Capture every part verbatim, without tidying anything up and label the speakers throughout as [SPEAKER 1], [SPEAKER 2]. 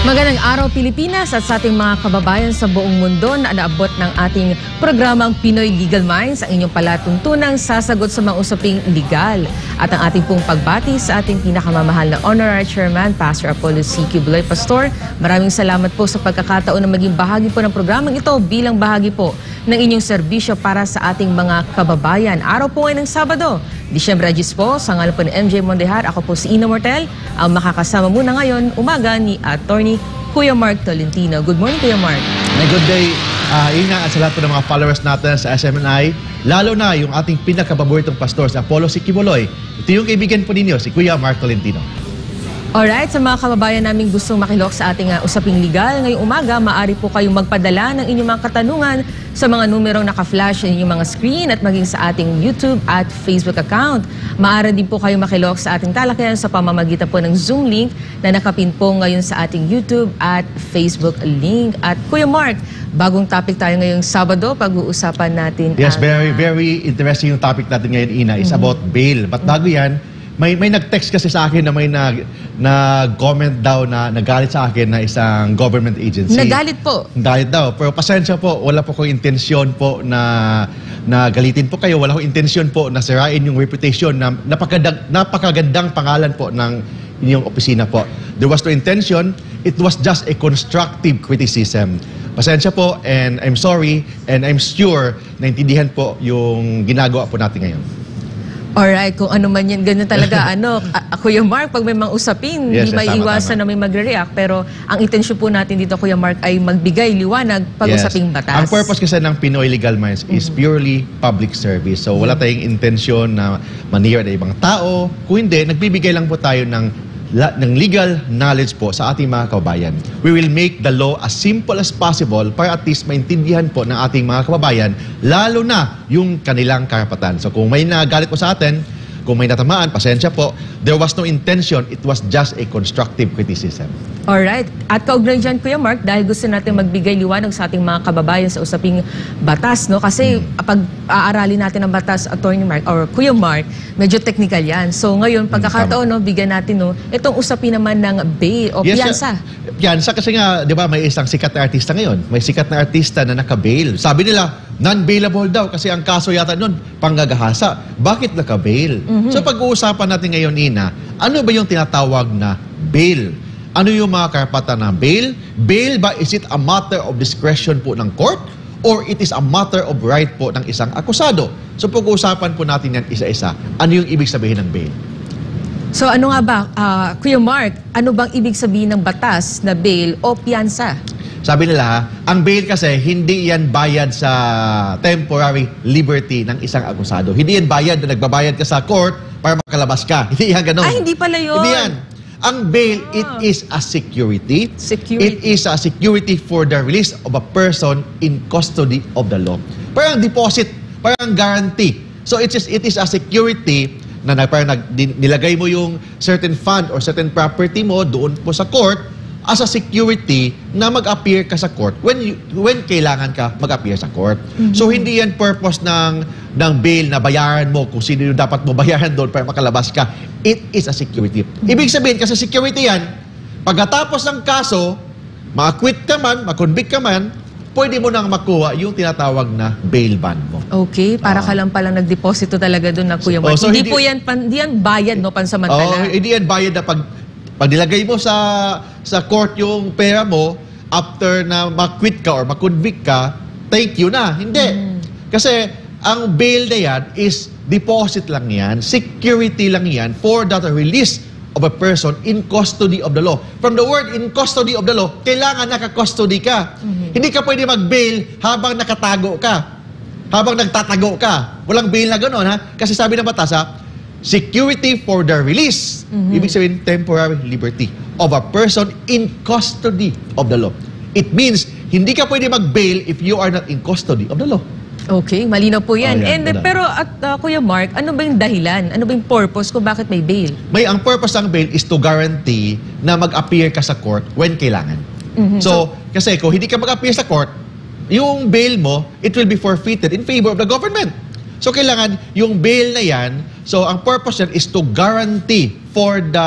[SPEAKER 1] Magandang araw Pilipinas at sa ating mga kababayan sa buong mundo na naabot ng ating programang Pinoy Legal Minds, ang inyong palatuntunang sasagot sa mga usaping legal. At ang ating pong pagbati sa ating pinakamamahal na Honorary Chairman, Pastor Apollo C. Kibuloy. Pastor, maraming salamat po sa pagkakataon na maging bahagi po ng programang ito bilang bahagi po ng inyong serbisyo para sa ating mga kababayan. Araw po ngayon ng Sabado, Disyembre diyes po, sa ngalan po ni M J Mondejar, ako po si Ina Mortel, ang makakasama muna ngayon umaga ni Attorney Kuya Mark Tolentino. Good morning, Kuya Mark.
[SPEAKER 2] May good day, uh, Ina, at sa lahat po ng mga followers natin sa S M N I, lalo na yung ating pinakapaboritong pastor sa Apollo C. Kibuloy. Ito yung kaibigan po ninyo, si Kuya Mark Tolentino.
[SPEAKER 1] Alright, sa mga kababayan namin gustong makilok sa ating uh, usaping legal, ngayong umaga, maaari po kayong magpadala ng inyong mga katanungan sa mga numerong naka-flash sa inyong mga screen at maging sa ating YouTube at Facebook account. Maaari din po kayong makilok sa ating talakayan sa pamamagitan po ng Zoom link na nakapin po ngayon sa ating YouTube at Facebook link. At Kuya Mark, bagong topic tayo ngayong Sabado, pag-uusapan natin.
[SPEAKER 2] Yes,
[SPEAKER 1] ang,
[SPEAKER 2] very, very interesting yung topic natin ngayon, Ina, is mm-hmm. about bail. But bago yan, May may nag-text kasi sa akin na may nag nag-comment daw na nagalit sa akin na isang government agency.
[SPEAKER 1] Nagalit po.
[SPEAKER 2] Nagalit daw. Pero pasensya po, wala po kong intensyon po na na galitin po kayo. Wala kong intensyon po na sirain yung reputation na napakagandang, napakagandang pangalan po ng inyong opisina po. There was no intention. It was just a constructive criticism. Pasensya po, and I'm sorry, and I'm sure naintindihan po yung ginagawa po natin ngayon.
[SPEAKER 1] Alright, kung ano man yan, ganyan talaga, ano, Kuya Mark, pag may mga usapin,
[SPEAKER 2] yes,
[SPEAKER 1] hindi
[SPEAKER 2] yes,
[SPEAKER 1] maiiwasan na may magre-react. Pero ang intensyon po natin dito, Kuya Mark, ay magbigay liwanag pag
[SPEAKER 2] yes.
[SPEAKER 1] usaping batas.
[SPEAKER 2] Ang purpose kasi ng Pinoy Legal Minds mm-hmm. is purely public service. So wala tayong intensyon na manira ng ibang tao. Kung hindi, nagbibigay lang po tayo ng ng legal knowledge po sa ating mga kababayan. We will make the law as simple as possible para at least maintindihan po ng ating mga kababayan, lalo na yung kanilang karapatan. So kung may nagalit po sa atin, kung may natamaan, pasensya po, there was no intention, it was just a constructive criticism.
[SPEAKER 1] Alright. At kaugnay dyan, Kuya Mark, dahil gusto natin magbigay liwanag sa ating mga kababayan sa usaping batas, no? Kasi hmm. pag aaralin natin ang batas, Attorney Mark, or Kuya Mark, medyo technical yan. So ngayon, pagkakataon, no, bigyan natin, no, itong usapin naman ng bail o
[SPEAKER 2] yes,
[SPEAKER 1] piyansa.
[SPEAKER 2] Piyansa kasi nga, di ba, may isang sikat na artista ngayon. May sikat na artista na naka-bail. Sabi nila, non-bailable daw kasi ang kaso yata nun, panggagahasa. Bakit naka-bail? Mm-hmm. So pag-uusapan natin ngayon, Ina, ano ba yung tinatawag na bail? Ano yung mga karapatan ng bail? Bail ba, is it a matter of discretion po ng court? Or it is a matter of right po ng isang akusado? So pag-uusapan po natin yan isa-isa. Ano yung ibig sabihin ng bail?
[SPEAKER 1] So ano nga ba, uh, Kuya Mark, ano bang ibig sabihin ng batas na bail o piyansa?
[SPEAKER 2] Sabi nila, ang bail kasi hindi yan bayad sa temporary liberty ng isang akusado. Hindi yan bayad na nagbabayad ka sa court para makalabas ka. Hindi yan ganun.
[SPEAKER 1] Ay, hindi pala yun.
[SPEAKER 2] Hindi yan. Ang bail, ah. it is a security.
[SPEAKER 1] Security.
[SPEAKER 2] It is a security for the release of a person in custody of the law. Parang deposit, parang guarantee. So it is, it is a security na parang nilagay mo yung certain fund or certain property mo doon po sa court as a security na mag-appear ka sa court when you, when kailangan ka mag-appear sa court. Mm-hmm. So hindi yan purpose ng ng bail na bayaran mo kung sino yung dapat mo bayaran doon para makalabas ka. It is a security. Mm-hmm. Ibig sabihin kasi security yan, pagkatapos ng kaso, ma-acquit ka man, ma-convict ka man, pwede mo nang makuha yung tinatawag na bail bond mo.
[SPEAKER 1] Okay, para uh, ka lang palang nagdeposito talaga doon na Kuya Mark.
[SPEAKER 2] So, so
[SPEAKER 1] hindi,
[SPEAKER 2] hindi po
[SPEAKER 1] yan, pan, hindi yan bayad, no, pansamantala.
[SPEAKER 2] Oh, hindi yan bayad na pag Pag nilagay mo sa sa court yung pera mo, after na ma-quit ka or ma-convict ka, thank you na. Hindi. Mm. Kasi ang bail na yan is deposit lang yan, security lang yan for the release of a person in custody of the law. From the word in custody of the law, kailangan naka-custody ka. Mm-hmm. Hindi ka pwede mag-bail habang nakatago ka. Habang nagtatago ka. Walang bail na gano'n, ha? Kasi sabi ng batas, ha? Security for the release. Mm-hmm. Ibig sabihin, temporary liberty of a person in custody of the law. It means, hindi ka pwede mag-bail if you are not in custody of the law.
[SPEAKER 1] Okay, malinaw po yan.
[SPEAKER 2] Oh, yan
[SPEAKER 1] And, pero, at, uh, Kuya Mark, ano ba yung dahilan? Ano ba yung purpose kung bakit may bail?
[SPEAKER 2] May, ang purpose ng bail is to guarantee na mag-appear ka sa court when kailangan. Mm-hmm. So, kasi kung hindi ka mag-appear sa court, yung bail mo, it will be forfeited in favor of the government. So, kailangan yung bail na yan, so ang purpose yan is to guarantee for the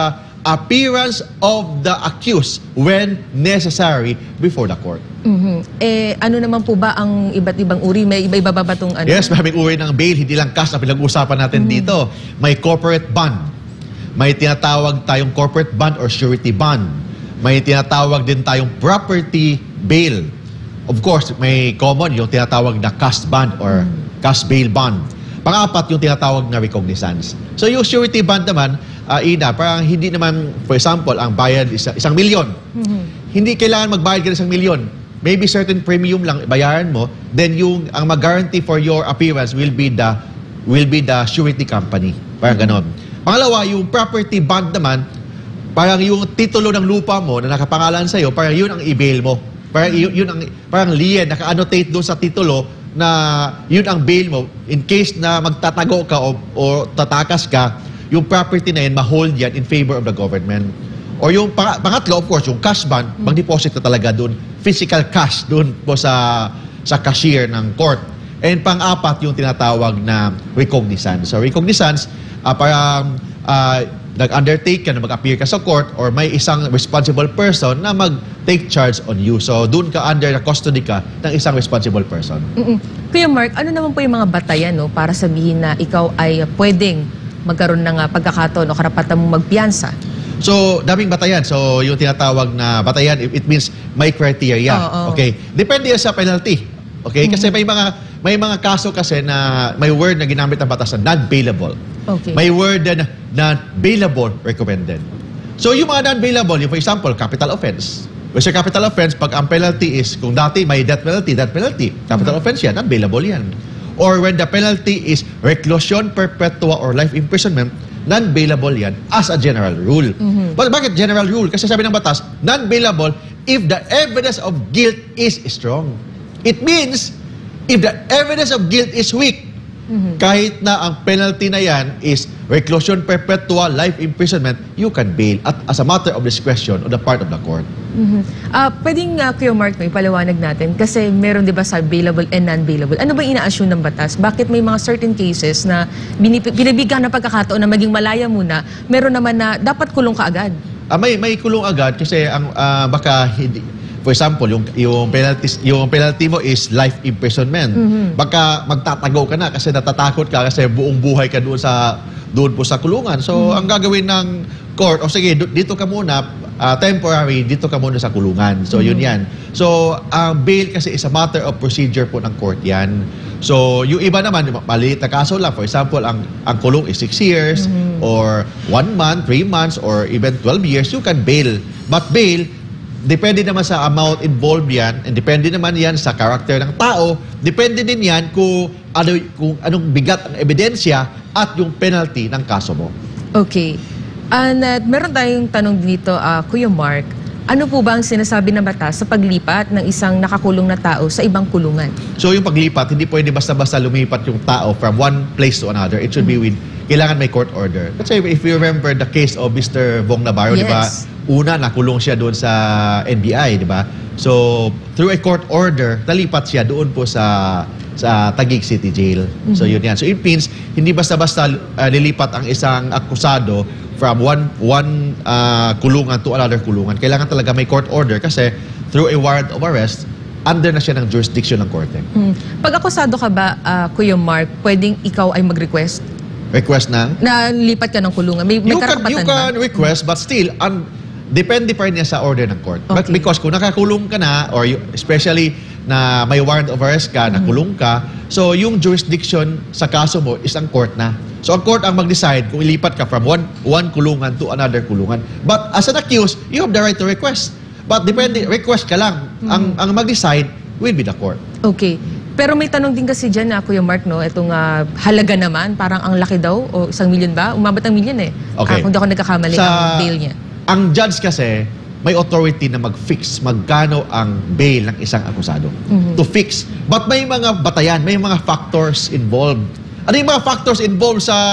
[SPEAKER 2] appearance of the accused when necessary before the court.
[SPEAKER 1] Mhm. Eh, ano naman po ba ang iba't ibang uri? May iba-iba ba ba itong ano?
[SPEAKER 2] Yes, maraming uri ng bail, hindi lang cash na pinag-uusapan natin dito. May corporate bond. May tinatawag tayong corporate bond or surety bond. May tinatawag din tayong property bail. Of course, may common yung tinatawag na cash bond or cash bail bond. Pang-apat yung tinatawag na recognizance. So yung surety bond naman, uh, Ina, parang hindi naman, for example, ang bayad isa, isang milyon.
[SPEAKER 1] Mhm.
[SPEAKER 2] Hindi kailangan magbayad ka ng isang milyon. Maybe certain premium lang bayaran mo, then yung ang mag-guarantee for your appearance will be the will be the surety company. Parang ganon. Pangalawa, yung property bond naman, parang yung titulo ng lupa mo na nakapangalan sa'yo, parang yun ang i-bail mo. Parang yun, yun ang parang lien, naka-annotate doon sa titulo na yun ang bail mo in case na magtatago ka o, o tatakas ka, yung property na yun, ma-hold yan in favor of the government. Or yung pang pangatlo, of course, yung cash bond, mag-deposit ka talaga doon, physical cash doon po sa sa cashier ng court. And pang-apat, yung tinatawag na recognizance. So recognizance, uh, parang uh, nag-undertake ka na mag-appear ka sa court or may isang responsible person na mag-take charge on you. So doon ka under the custody ka ng isang responsible person.
[SPEAKER 1] Mm-mm. Kuya Mark, ano naman po yung mga batayan, no, para sabihin na ikaw ay pwedeng magkaroon ng uh, pagkakataon o karapatan mong magpiyansa?
[SPEAKER 2] So, daming batayan. So, yung tinatawag na batayan, it, it means may criteria.
[SPEAKER 1] Oo, oo.
[SPEAKER 2] Okay? Depende yan sa penalty. Okay? Kasi may mga may mga kaso kasi na may word na ginamit ng batas na non-bailable.
[SPEAKER 1] Okay.
[SPEAKER 2] May word na non-bailable recommended. So, yung mga non-bailable, yung for example, capital offense. Kasi capital offense, pag ang penalty is, kung dati may death penalty, death penalty. Capital offense yan, non-bailable yan. Or when the penalty is reclusion perpetua or life imprisonment, non-bailable yan as a general rule.
[SPEAKER 1] Mhm.
[SPEAKER 2] But bakit general rule? Kasi sabi ng batas, non-bailable if the evidence of guilt is strong. It means, if the evidence of guilt is weak,
[SPEAKER 1] Mhm.
[SPEAKER 2] kahit na ang penalty na yan is reclusion perpetua, life imprisonment, you can bail at as a matter of discretion on the part of the court.
[SPEAKER 1] Mhm. Ah, pwedeng uh, Kuya Mark, no, ipaliwanag natin kasi meron 'di ba sa bailable and non-bailable. Ano ba ina-assume ng batas? Bakit may mga certain cases na binip- binibigyan ng pagkakataon na maging malaya muna, meron naman na dapat kulong ka agad?
[SPEAKER 2] Ah, may may kulong agad kasi ang ah, baka hindi, for example, yung yung penalty yung penalty mo is life imprisonment.
[SPEAKER 1] Mhm.
[SPEAKER 2] Baka magtatago ka na kasi natatakot ka kasi buong buhay ka doon sa doon po sa kulungan. So ang gagawin ng court, o sige, do- dito ka muna ah, temporary, dito ka muna sa kulungan. So yun yan. So ang bail kasi is a matter of procedure po ng court yan. So yung iba naman, maliit na kaso lang. For example, ang ang kulong is six years or one month, three months, or even twelve years, you can bail. But bail, depende naman sa amount involved yan, and depende naman yan sa karakter ng tao, depende din yan kung, ano, kung anong bigat ang ebidensya at yung penalty ng kaso mo.
[SPEAKER 1] Okay. And uh, meron tayong tanong dito, uh, Kuya Mark, ano po ba ang sinasabi ng batas sa paglipat ng isang nakakulong na tao sa ibang kulungan?
[SPEAKER 2] So yung paglipat, hindi pwede basta-basta lumipat yung tao from one place to another. It should be with, kailangan may court order. Kasi if you remember the case of Mister Bong Navarro, di ba?
[SPEAKER 1] Yes.
[SPEAKER 2] Una, nakulong siya doon sa N B I, di ba? So, through a court order, nalipat siya doon po sa sa Taguig City Jail. So, yun yan. So, it means, hindi basta-basta uh, lilipat ang isang akusado from one one uh, kulungan to another kulungan. Kailangan talaga may court order kasi through a warrant of arrest, under na siya ng jurisdiction ng korte.
[SPEAKER 1] Hmm. Pag akusado ka ba, uh, Kuya Mark, pwedeng ikaw ay mag-request
[SPEAKER 2] Request ng?
[SPEAKER 1] na lipat ka ng kulungan? May, may
[SPEAKER 2] You can,
[SPEAKER 1] karapatan
[SPEAKER 2] you
[SPEAKER 1] ba?
[SPEAKER 2] can request, but still, un, depende pa rin yan sa order ng court. But
[SPEAKER 1] Okay.
[SPEAKER 2] because kung nakakulong ka na, or you, especially na may warrant of arrest ka, nakulong ka, so yung jurisdiction sa kaso mo is ang court na. So ang court ang mag-decide kung ilipat ka from one, one kulungan to another kulungan. But as an accused, you have the right to request. But depende, request ka lang. Ang, ang mag-decide will be the court.
[SPEAKER 1] Okay. Pero may tanong din kasi dyan na, Kuya Mark, no? Itong ah, halaga naman, parang ang laki daw, o isang milyon ba? Umabot ang milyon eh.
[SPEAKER 2] Okay.
[SPEAKER 1] Ah, kung di ako nagkakamali, ang bail niya.
[SPEAKER 2] Ang judge kasi, may authority na mag-fix magkano ang bail ng isang akusado. To fix. But may mga batayan, may mga factors involved. Ano yung mga factors involved sa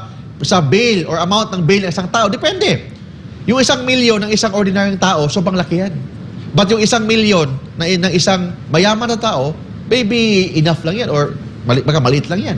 [SPEAKER 2] sa bail or amount ng bail ng isang tao? Depende. Yung isang milyon ng isang ordinaryong tao, sobrang laki yan. But yung isang milyon na, ng isang mayaman na tao, maybe enough lang yan or mali, baka maliit lang yan.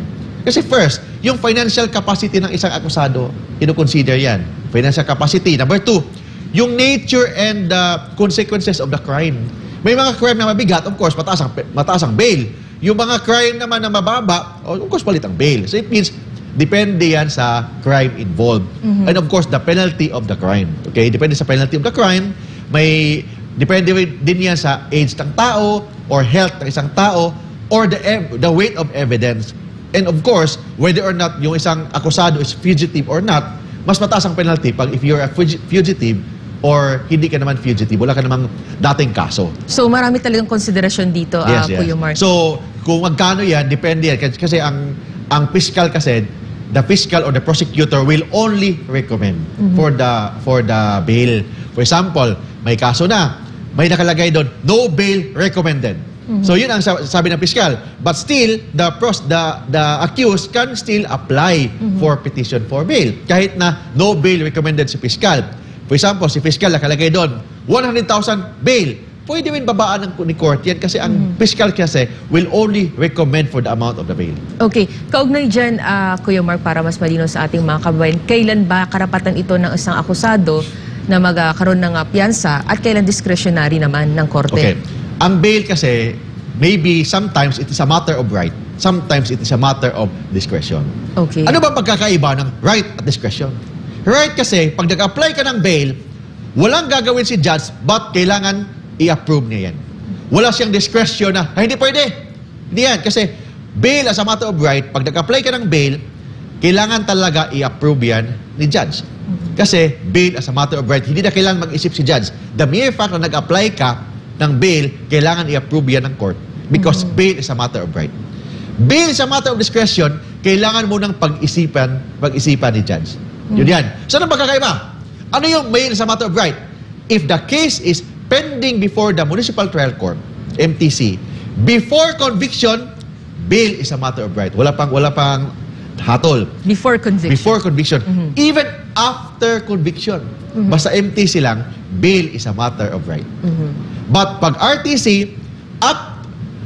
[SPEAKER 2] Kasi first, yung financial capacity ng isang akusado, ino-consider yan. Financial capacity. Number two, yung nature and the consequences of the crime. May mga crime na mabigat, of course, mataas ang, mataas ang bail. Yung mga crime naman na mababa, of course, palit ang bail. So it means, depende yan sa crime involved. Mm-hmm. And of course, the penalty of the crime. Okay? Depende sa penalty of the crime. May, depende din yan sa age ng tao, or health ng isang tao, or the, the weight of evidence. And of course, whether or not yung isang akusado is fugitive or not, mas mataas ang penalty pag if you're a fugitive or hindi ka naman fugitive, wala ka namang dating kaso.
[SPEAKER 1] So marami talagang konsiderasyon dito, uh,
[SPEAKER 2] yes, yes.
[SPEAKER 1] Kuya Mark.
[SPEAKER 2] So, kung magkano yan, depende yan. Kasi ang, ang fiscal kasi, the fiscal or the prosecutor will only recommend mm-hmm. for the for the bail. For example, may kaso na, may nakalagay doon, no bail recommended. Mm-hmm. So yun ang sabi ng piskal. But still, the pros, the the accused can still apply mm-hmm. for petition for bail. Kahit na no bail recommended si piskal. For example, si piskal nakalagay doon, one hundred thousand bail. Pwede rin babaan ng ni court yan kasi ang mm-hmm. piskal kasi will only recommend for the amount of the bail.
[SPEAKER 1] Okay. Kaugnay dyan, uh, Kuya Mark, para mas malino sa ating mga kababayan, kailan ba karapatan ito ng isang akusado na magkaroon ng uh, piyansa at kailan discretionary naman ng korte?
[SPEAKER 2] Okay. Ang bail kasi, maybe sometimes it is a matter of right. Sometimes it is a matter of discretion.
[SPEAKER 1] Okay.
[SPEAKER 2] Ano ba pagkakaiba ng right at discretion? Right kasi, pag nag-apply ka ng bail, walang gagawin si judge but kailangan i-approve niya yan. Wala siyang discretion na, ay, hindi pwede. Hindi yan. Kasi bail as a matter of right, pag nag-apply ka ng bail, kailangan talaga i-approve yan ni judge. Kasi bail as a matter of right, hindi na kailangan mag-isip si judge. The mere fact na nag-apply ka ng bail, kailangan i-approve yan ng court. Because mm-hmm. bail is a matter of right. Bail is a matter of discretion, kailangan mo ng pag-isipan, pag-isipan ni judge. Mm-hmm. Yun yan. So, ano pagkakaiba? Ano yung bail is a matter of right? If the case is pending before the Municipal Trial Court, M T C, before conviction, bail is a matter of right. Wala pang, wala pang hatol.
[SPEAKER 1] Before conviction.
[SPEAKER 2] Before conviction.
[SPEAKER 1] Mm-hmm.
[SPEAKER 2] Even after conviction. Mm-hmm. Basta M T C lang, bail is a matter of right. Mm-hmm. But pag R T C, up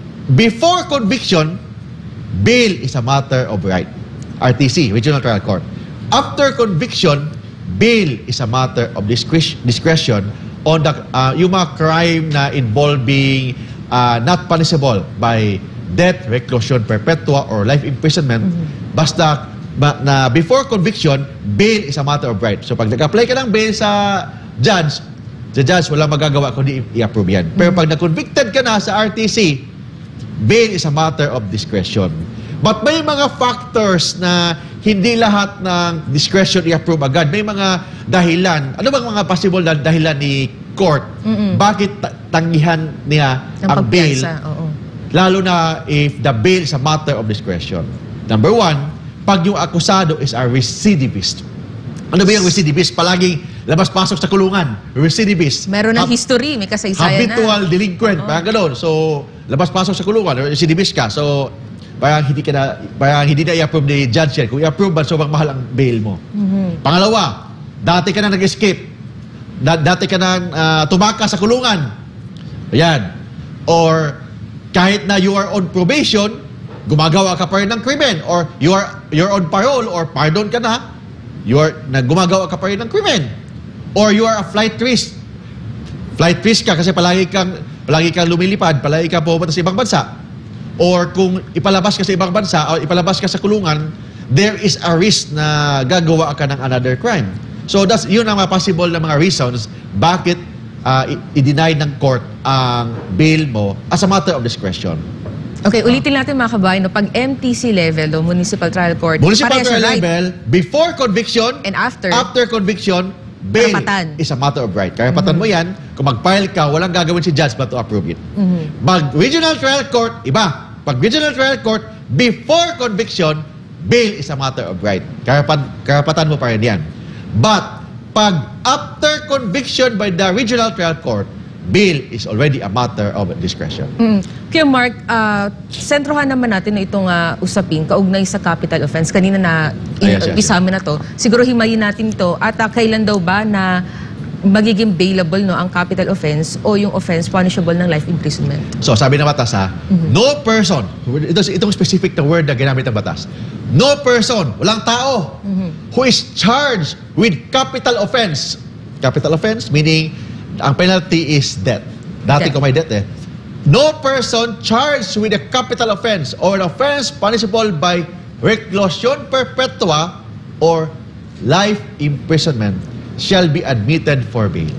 [SPEAKER 2] before conviction, bail is a matter of right. R T C, Regional Trial Court. After conviction, bail is a matter of discretion on the uh, yung mga crime na involving uh, not punishable by death, reclusion perpetua, or life imprisonment. Mm-hmm. Basta ba, na before conviction, bail is a matter of right. So pag nag-apply ka ng bail sa judge, the judge wala magagawa kundi i-approve yan. Pero pag na-convicted ka na sa R T C, bail is a matter of discretion. But may mga factors na hindi lahat ng discretion i-approve agad. May mga dahilan. Ano bang mga possible na dahilan ni court? Mm-mm. Bakit tanggihan niya ang, ang bail?
[SPEAKER 1] Oo.
[SPEAKER 2] Lalo na if the bail is a matter of discretion. Number one, pag yung akusado is a recidivist. Ano ba yung recidivist? Palaging labas-pasok sa kulungan. Recidivist.
[SPEAKER 1] Meron ng history, may kasaysayan na.
[SPEAKER 2] Habitual delinquent,
[SPEAKER 1] oh.
[SPEAKER 2] parang gano'n. So, labas-pasok sa kulungan, recidivist ka. So, parang hindi ka na, parang hindi na i-approve ni judge yan. Kung i-approve ba, sobrang mahal ang bail mo. Mm-hmm. Pangalawa, dati ka na nag-escape. Da- dati ka na uh, tumakas sa kulungan. Ayan. Or, kahit na you are on probation, gumagawa ka pa rin ng krimen. Or, you are, you're on parole, or pardon ka na, you are, na gumagawa ka pa rin ng krimen. Or, you are a flight risk. Flight risk ka kasi palagi kang, palagi kang lumilipad, palagi kang pumunta sa ibang bansa. Or kung ipalabas ka sa ibang bansa o ipalabas ka sa kulungan, there is a risk na gagawa ka ng another crime. So that's yun ang mga possible na mga reasons bakit uh, i-deny ng court ang bail mo as a matter of discretion.
[SPEAKER 1] Okay, ulitin natin mga kabayan, no, pag M T C level, o Municipal Trial Court,
[SPEAKER 2] Municipal
[SPEAKER 1] Trial
[SPEAKER 2] right, level, before conviction,
[SPEAKER 1] and after,
[SPEAKER 2] after conviction, bail
[SPEAKER 1] karapatan.
[SPEAKER 2] Is a matter of right. Karapatan mm-hmm. mo yan, kung mag-file ka, walang gagawin si judge but to approve it. Mm-hmm. Pag Regional Trial Court, iba. Pag Regional Trial Court, before conviction, bail is a matter of right. Karapat, karapatan mo pa rin yan. But, pag after conviction by the Regional Trial Court, bail is already a matter of discretion.
[SPEAKER 1] Mm. Kaya Mark, uh, sentrohan naman natin na itong uh, usapin, kaugnay sa capital offense. Kanina na in,
[SPEAKER 2] yes, yes,
[SPEAKER 1] isama na to. Siguro himayin natin ito. At uh, kailan daw ba na magiging bailable no ang capital offense o yung offense punishable ng life imprisonment.
[SPEAKER 2] So, sabi ng batas ha, mm-hmm. no person, ito, itong specific na word na ginamit ng batas, no person, walang tao, mm-hmm. who is charged with capital offense. Capital offense, meaning, ang penalty is death. Dati
[SPEAKER 1] death.
[SPEAKER 2] ko may death eh. No person charged with a capital offense or an offense punishable by reclusion perpetua or life imprisonment shall be admitted for bail.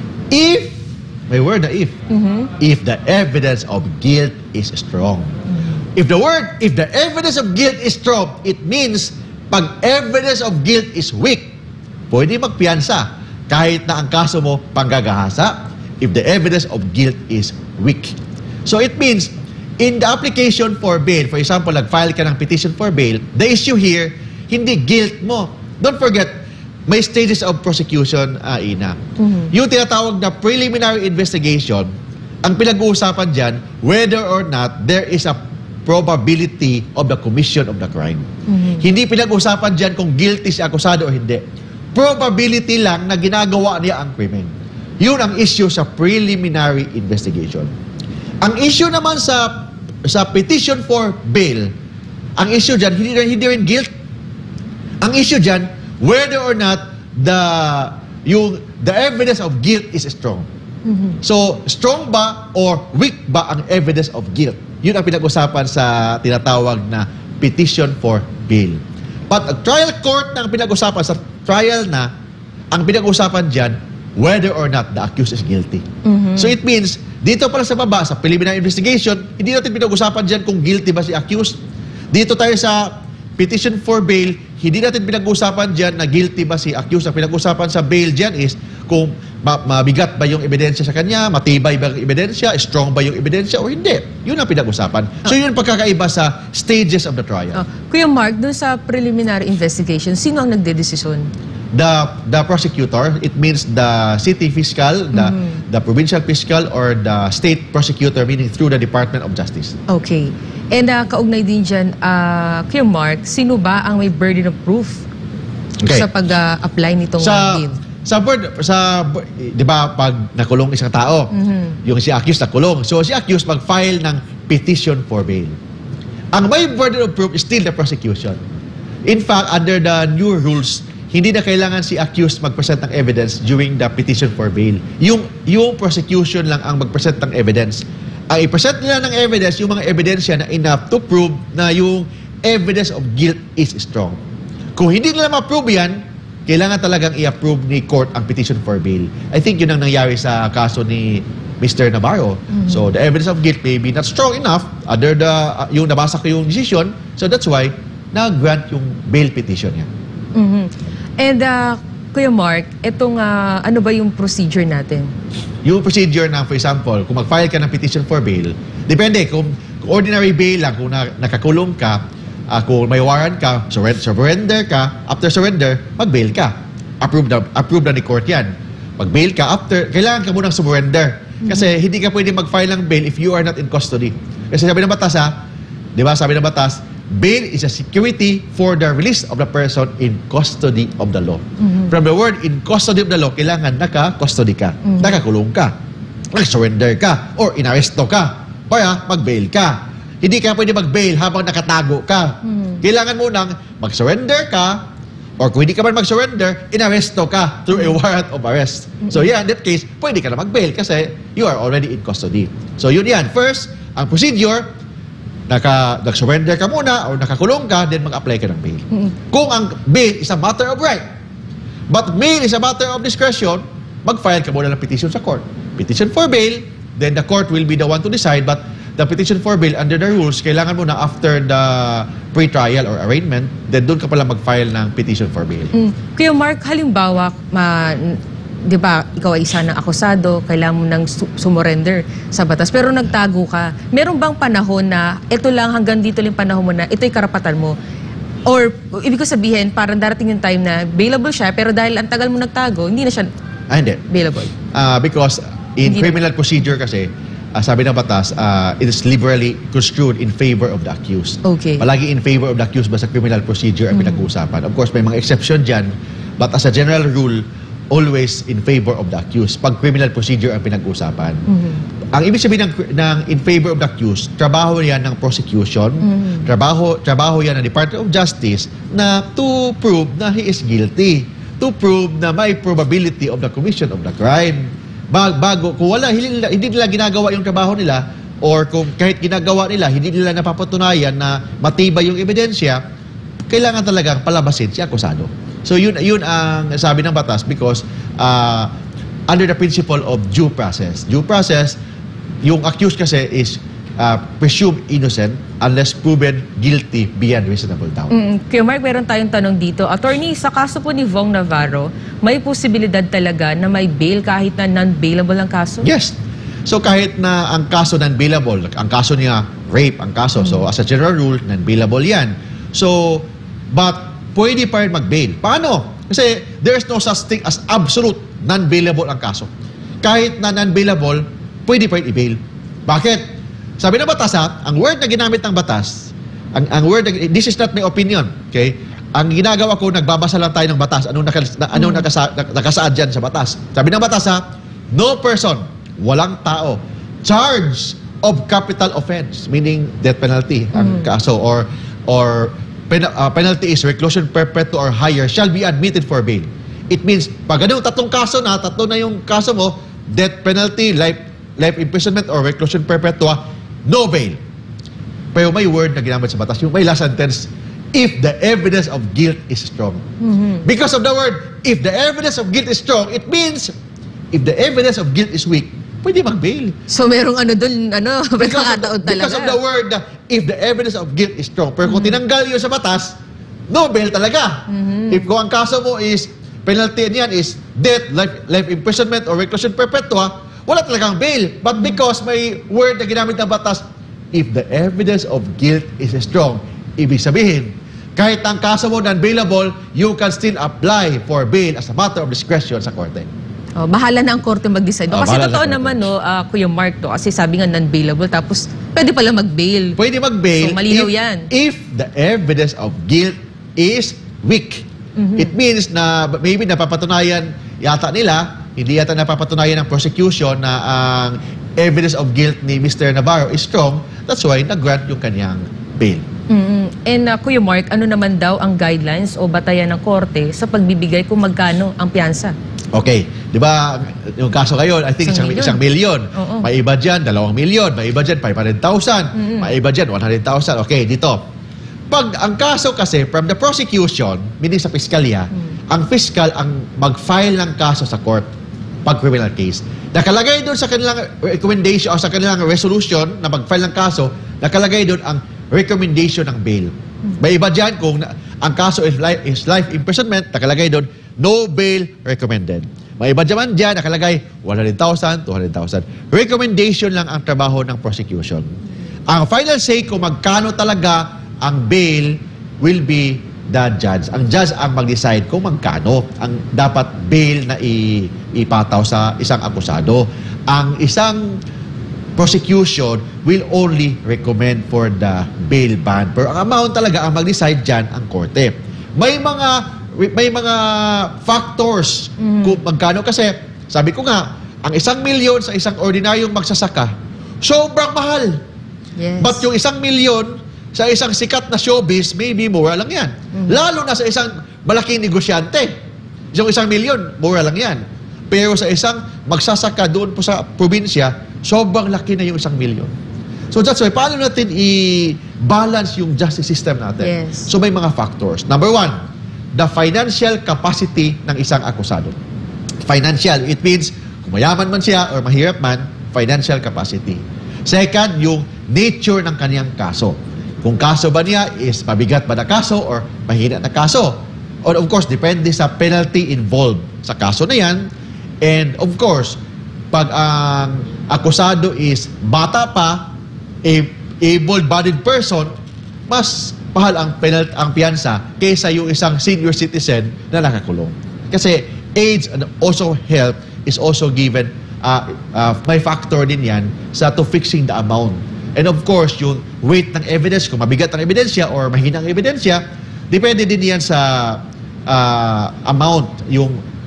[SPEAKER 2] If, may word na if, mm-hmm. if the evidence of guilt is strong. Mm-hmm. If the word, if the evidence of guilt is strong, it means pag evidence of guilt is weak, pwede magpiyansa kahit na ang kaso mo panggagahasa if the evidence of guilt is weak. So it means, in the application for bail, for example, nag-file ka ng petition for bail, the issue here, hindi guilt mo. Don't forget, may stages of prosecution, uh, Ina. Mm-hmm. Yung tinatawag na preliminary investigation, ang pinag-uusapan dyan, whether or not there is a probability of the commission of the crime. Mm-hmm. Hindi pinag-uusapan dyan kung guilty si akusado o hindi. Probability lang na ginagawa niya ang krimen. Yun ang issue sa preliminary investigation. Ang issue naman sa sa petition for bail, ang issue dyan, hindi, hindi rin guilt. Ang issue dyan, whether or not the yung the evidence of guilt is strong. Mm-hmm. So, strong ba or weak ba ang evidence of guilt? Yun ang pinag-usapan sa tinatawag na petition for bail. But a trial court na ang pinag-usapan sa trial na, ang pinag-usapan dyan, whether or not the accused is guilty. Mm-hmm. So, it means, dito pala sa baba, sa preliminary investigation, hindi natin pinag-usapan dyan kung guilty ba si accused. Dito tayo sa petition for bail, hindi natin pinag-usapan dyan na guilty ba si accused. Ang pinag-usapan sa bail dyan is kung ma mabigat ba yung ebidensya sa kanya, matibay ba yung ebidensya, strong ba yung ebidensya o hindi. Yun ang pinag-usapan. So yun ang pagkakaiba sa stages of the trial.
[SPEAKER 1] Oh. Kuya Mark, dun sa preliminary investigation, sino ang nagdedesisyon?
[SPEAKER 2] The the prosecutor, it means the city fiscal, the mm-hmm. the provincial fiscal, or the state prosecutor, meaning through the Department of Justice.
[SPEAKER 1] Okay. And uh, kaugnay din dyan, uh, Kuya Mark, sino ba ang may burden of proof
[SPEAKER 2] okay.
[SPEAKER 1] sa pag-apply uh, nitong
[SPEAKER 2] sa,
[SPEAKER 1] bill?
[SPEAKER 2] Sa bird, sa, di ba, pag nakulong isang tao, mm-hmm. yung si accused nakulong. So si accused mag-file ng petition for bail. Ang may burden of proof is still the prosecution. In fact, under the new rules, hindi na kailangan si accused mag-present ng evidence during the petition for bail. Yung, yung prosecution lang ang mag-present ng evidence. Ang i-present nila ng evidence, yung mga ebidensya na enough to prove na yung evidence of guilt is strong. Kung hindi nila ma-prove yan, kailangan talagang i-approve ni court ang petition for bail. I think yun ang nangyari sa kaso ni Mister Navarro. Mm-hmm. So the evidence of guilt may be not strong enough under the, uh, yung nabasa ko yung decision, so that's why na-grant yung bail petition niya.
[SPEAKER 1] Mm-hmm. And uh, Kuya Mark, itong uh, ano ba yung procedure natin?
[SPEAKER 2] Yung procedure na, for example, kung mag-file ka ng petition for bail, depende, kung, kung ordinary bail lang, kung na, nakakulong ka, uh, kung may warrant ka, surrender, surrender ka, after surrender, mag-bail ka. Approve na, approve na ni court yan. Mag-bail ka, after, kailangan ka munang surrender. Kasi mm-hmm. hindi ka pwede mag-file ng bail if you are not in custody. Kasi sabi ng batas ha, di ba, sabi ng batas, bail is a security for the release of the person in custody of the law. Mm-hmm. From the word in custody of the law, kailangan naka-custody ka, mm-hmm. nakakulong ka, nag-surrender ka, or inaresto ka, o ya, mag-bail ka. Hindi ka pwede mag-bail habang nakatago ka. Mm-hmm. Kailangan mo nang mag-surrender ka, or kung hindi ka man mag-surrender, inaresto ka through a warrant of arrest. Mm-hmm. So yeah, in that case, pwede ka na mag-bail kasi you are already in custody. So yun yan. First, ang procedure, naka, nag-surrender ka muna or nakakulong ka, then mag-apply ka ng bail. Mm-hmm. Kung ang bail is a matter of right, but bail is a matter of discretion, mag-file ka muna ng petition sa court. Petition for bail, then the court will be the one to decide, but the petition for bail, under the rules, kailangan mo na after the pre-trial or arraignment, then doon ka pala mag-file ng petition for bail.
[SPEAKER 1] Mm. Kuya Mark, halimbawa, ma di ba, ikaw ay isa ng akusado, kailangan mo nang su sumurrender sa batas, pero nagtago ka. Meron bang panahon na ito lang, hanggang dito lang panahon mo na ito'y karapatan mo? Or, ibig ko sabihin, parang darating yung time na bailable siya, pero dahil ang tagal mo nagtago, hindi na siya
[SPEAKER 2] ah, hindi.
[SPEAKER 1] bailable.
[SPEAKER 2] Uh, because in
[SPEAKER 1] hindi
[SPEAKER 2] criminal
[SPEAKER 1] na.
[SPEAKER 2] procedure kasi, uh, sabi ng batas, uh, it is liberally construed in favor of the accused.
[SPEAKER 1] Okay.
[SPEAKER 2] Palagi in favor of the accused ba sa criminal procedure ang mm. pinag-uusapan. Of course, may mga exception dyan, but as a general rule, always in favor of the accused pag criminal procedure ang pinag-usapan.
[SPEAKER 1] Mhm.
[SPEAKER 2] Ang ibig sabihin ng, ng in favor of the accused, trabaho yan ng prosecution,
[SPEAKER 1] Mhm.
[SPEAKER 2] trabaho trabaho yan ng Department of Justice na to prove na he is guilty, to prove na may probability of the commission of the crime. Bag, bago, kung wala, hindi nila, hindi nila ginagawa yung trabaho nila, or kung kahit ginagawa nila, hindi nila napapatunayan na matibay yung ebidensya, kailangan talagang palabasin si akusado. So yun yun ang sabi ng batas because uh, under the principle of due process. Due process, yung accused kasi is uh, presumed innocent unless proven guilty beyond reasonable doubt.
[SPEAKER 1] Mm, Kuya Mark, meron tayong tanong dito. Attorney, sa kaso po ni Vong Navarro, may posibilidad talaga na may bail kahit na non-bailable ang kaso?
[SPEAKER 2] Yes. So kahit na ang kaso non-bailable, ang kaso niya rape ang kaso. So as a general rule, non-bailable yan. So, but pwede pa rin mag-bail. Paano? Kasi there is no such thing as absolute non-bailable ang kaso. Kahit na non-bailable, pwede pa rin i-bail. Bakit? Sabi ng batas ha, ang word na ginamit ng batas, ang, ang word, na, this is not my opinion, okay? Ang ginagawa ko, nagbabasa lang tayo ng batas. Anong, naka, na, anong nakasa, nakasaad dyan sa batas? Sabi ng batas ha, no person, walang tao, charge of capital offense, meaning death penalty ang kaso, or or pen, uh, penalty is reclusion perpetual or higher, shall be admitted for bail. It means, pag ganun, tatlong kaso na, tatlo na yung kaso mo, death penalty, life, life imprisonment, or reclusion perpetua, no bail. Pero may word na ginamit sa batas, yung may last sentence, if the evidence of guilt is strong.
[SPEAKER 1] Mhm.
[SPEAKER 2] Because of the word, if the evidence of guilt is strong, it means, if the evidence of guilt is weak, pwede mag-bail.
[SPEAKER 1] So merong ano dun, ano, pagkakataon talaga.
[SPEAKER 2] Because of the word na if the evidence of guilt is strong. Pero kung tinanggal yun sa batas, no bail talaga. If kung ang kaso mo is, penalty niyan is death, life, life imprisonment, or reclusion perpetua, wala talagang bail. But because may word na ginamit ng batas, if the evidence of guilt is strong, ibig sabihin, kahit ang kaso mo non-bailable, you can still apply for bail as a matter of discretion sa korte.
[SPEAKER 1] Oh, bahala na ang korte mag-decide.
[SPEAKER 2] Oh,
[SPEAKER 1] Kasi
[SPEAKER 2] bahala
[SPEAKER 1] totoo
[SPEAKER 2] na ang
[SPEAKER 1] naman, no, ah, Kuya Mark, to, kasi sabi nga non-bailable, tapos pwede pala mag-bail.
[SPEAKER 2] Pwede mag-bail
[SPEAKER 1] So, malinaw
[SPEAKER 2] if,
[SPEAKER 1] yan.
[SPEAKER 2] if the evidence of guilt is weak. It means na maybe napapatunayan yata nila, hindi yata napapatunayan ng prosecution na ang evidence of guilt ni Mister Navarro is strong. That's why nag-grant yung kanyang bail.
[SPEAKER 1] Mm-mm. And uh, Kuya Mark, ano naman daw ang guidelines o batayan ng korte sa pagbibigay kung magkano ang piyansa?
[SPEAKER 2] Okay, di ba, yung kaso ngayon, I think
[SPEAKER 1] Isang
[SPEAKER 2] isang,
[SPEAKER 1] milyon.
[SPEAKER 2] isang milyon.
[SPEAKER 1] Oo.
[SPEAKER 2] May iba dyan, dalawang milyon. May iba dyan, five hundred thousand. May iba dyan, one hundred thousand. Okay, dito. Pag ang kaso kasi, from the prosecution, meaning sa piskalya, ang fiscal ang mag-file ng kaso sa court pag criminal case. Nakalagay doon sa kanilang recommendation o sa kanilang resolution na mag-file ng kaso, nakalagay doon ang recommendation ng bail. May iba dyan, kung na, ang kaso is life, is life imprisonment, nakalagay doon, no bail recommended. May iba dyan dyan, nakalagay one hundred thousand, two hundred thousand. Recommendation lang ang trabaho ng prosecution. Ang final say kung magkano talaga ang bail will be the judge. Ang judge ang mag-decide kung magkano ang dapat bail na i- ipataw sa isang akusado. Ang isang prosecution will only recommend for the bail bond. Pero ang amount talaga ang mag-decide dyan ang korte. May mga may mga factors kung magkano kasi sabi ko nga, ang isang milyon sa isang ordinaryong magsasaka, sobrang mahal.
[SPEAKER 1] Yes.
[SPEAKER 2] But yung isang milyon sa isang sikat na showbiz, maybe mura lang yan. Lalo na sa isang malaking negosyante. Yung isang milyon, mura lang yan. Pero sa isang magsasaka doon po sa probinsya, sobrang laki na yung isang milyon. So that's why, paano natin i-balance yung justice system natin?
[SPEAKER 1] Yes.
[SPEAKER 2] So may mga factors. Number one, the financial capacity ng isang akusado. Financial, it means kung mayaman man siya or mahirap man, financial capacity. Second, yung nature ng kaniyang kaso. Kung kaso ba niya is mabigat ba na kaso or mahina na kaso. Or of course, depende sa penalty involved sa kaso na yan. And of course, pag ang akusado is bata pa, a able-bodied person, mas mahal ang penalty, ang piyansa kaysa yung isang senior citizen na nakakulong. Kasi age and also health is also given, uh, uh, may factor din yan sa to fixing the amount. And of course, yung weight ng evidence, kung mabigat ang ebidensya or mahina ang ebidensya, depende din yan sa uh, amount, yung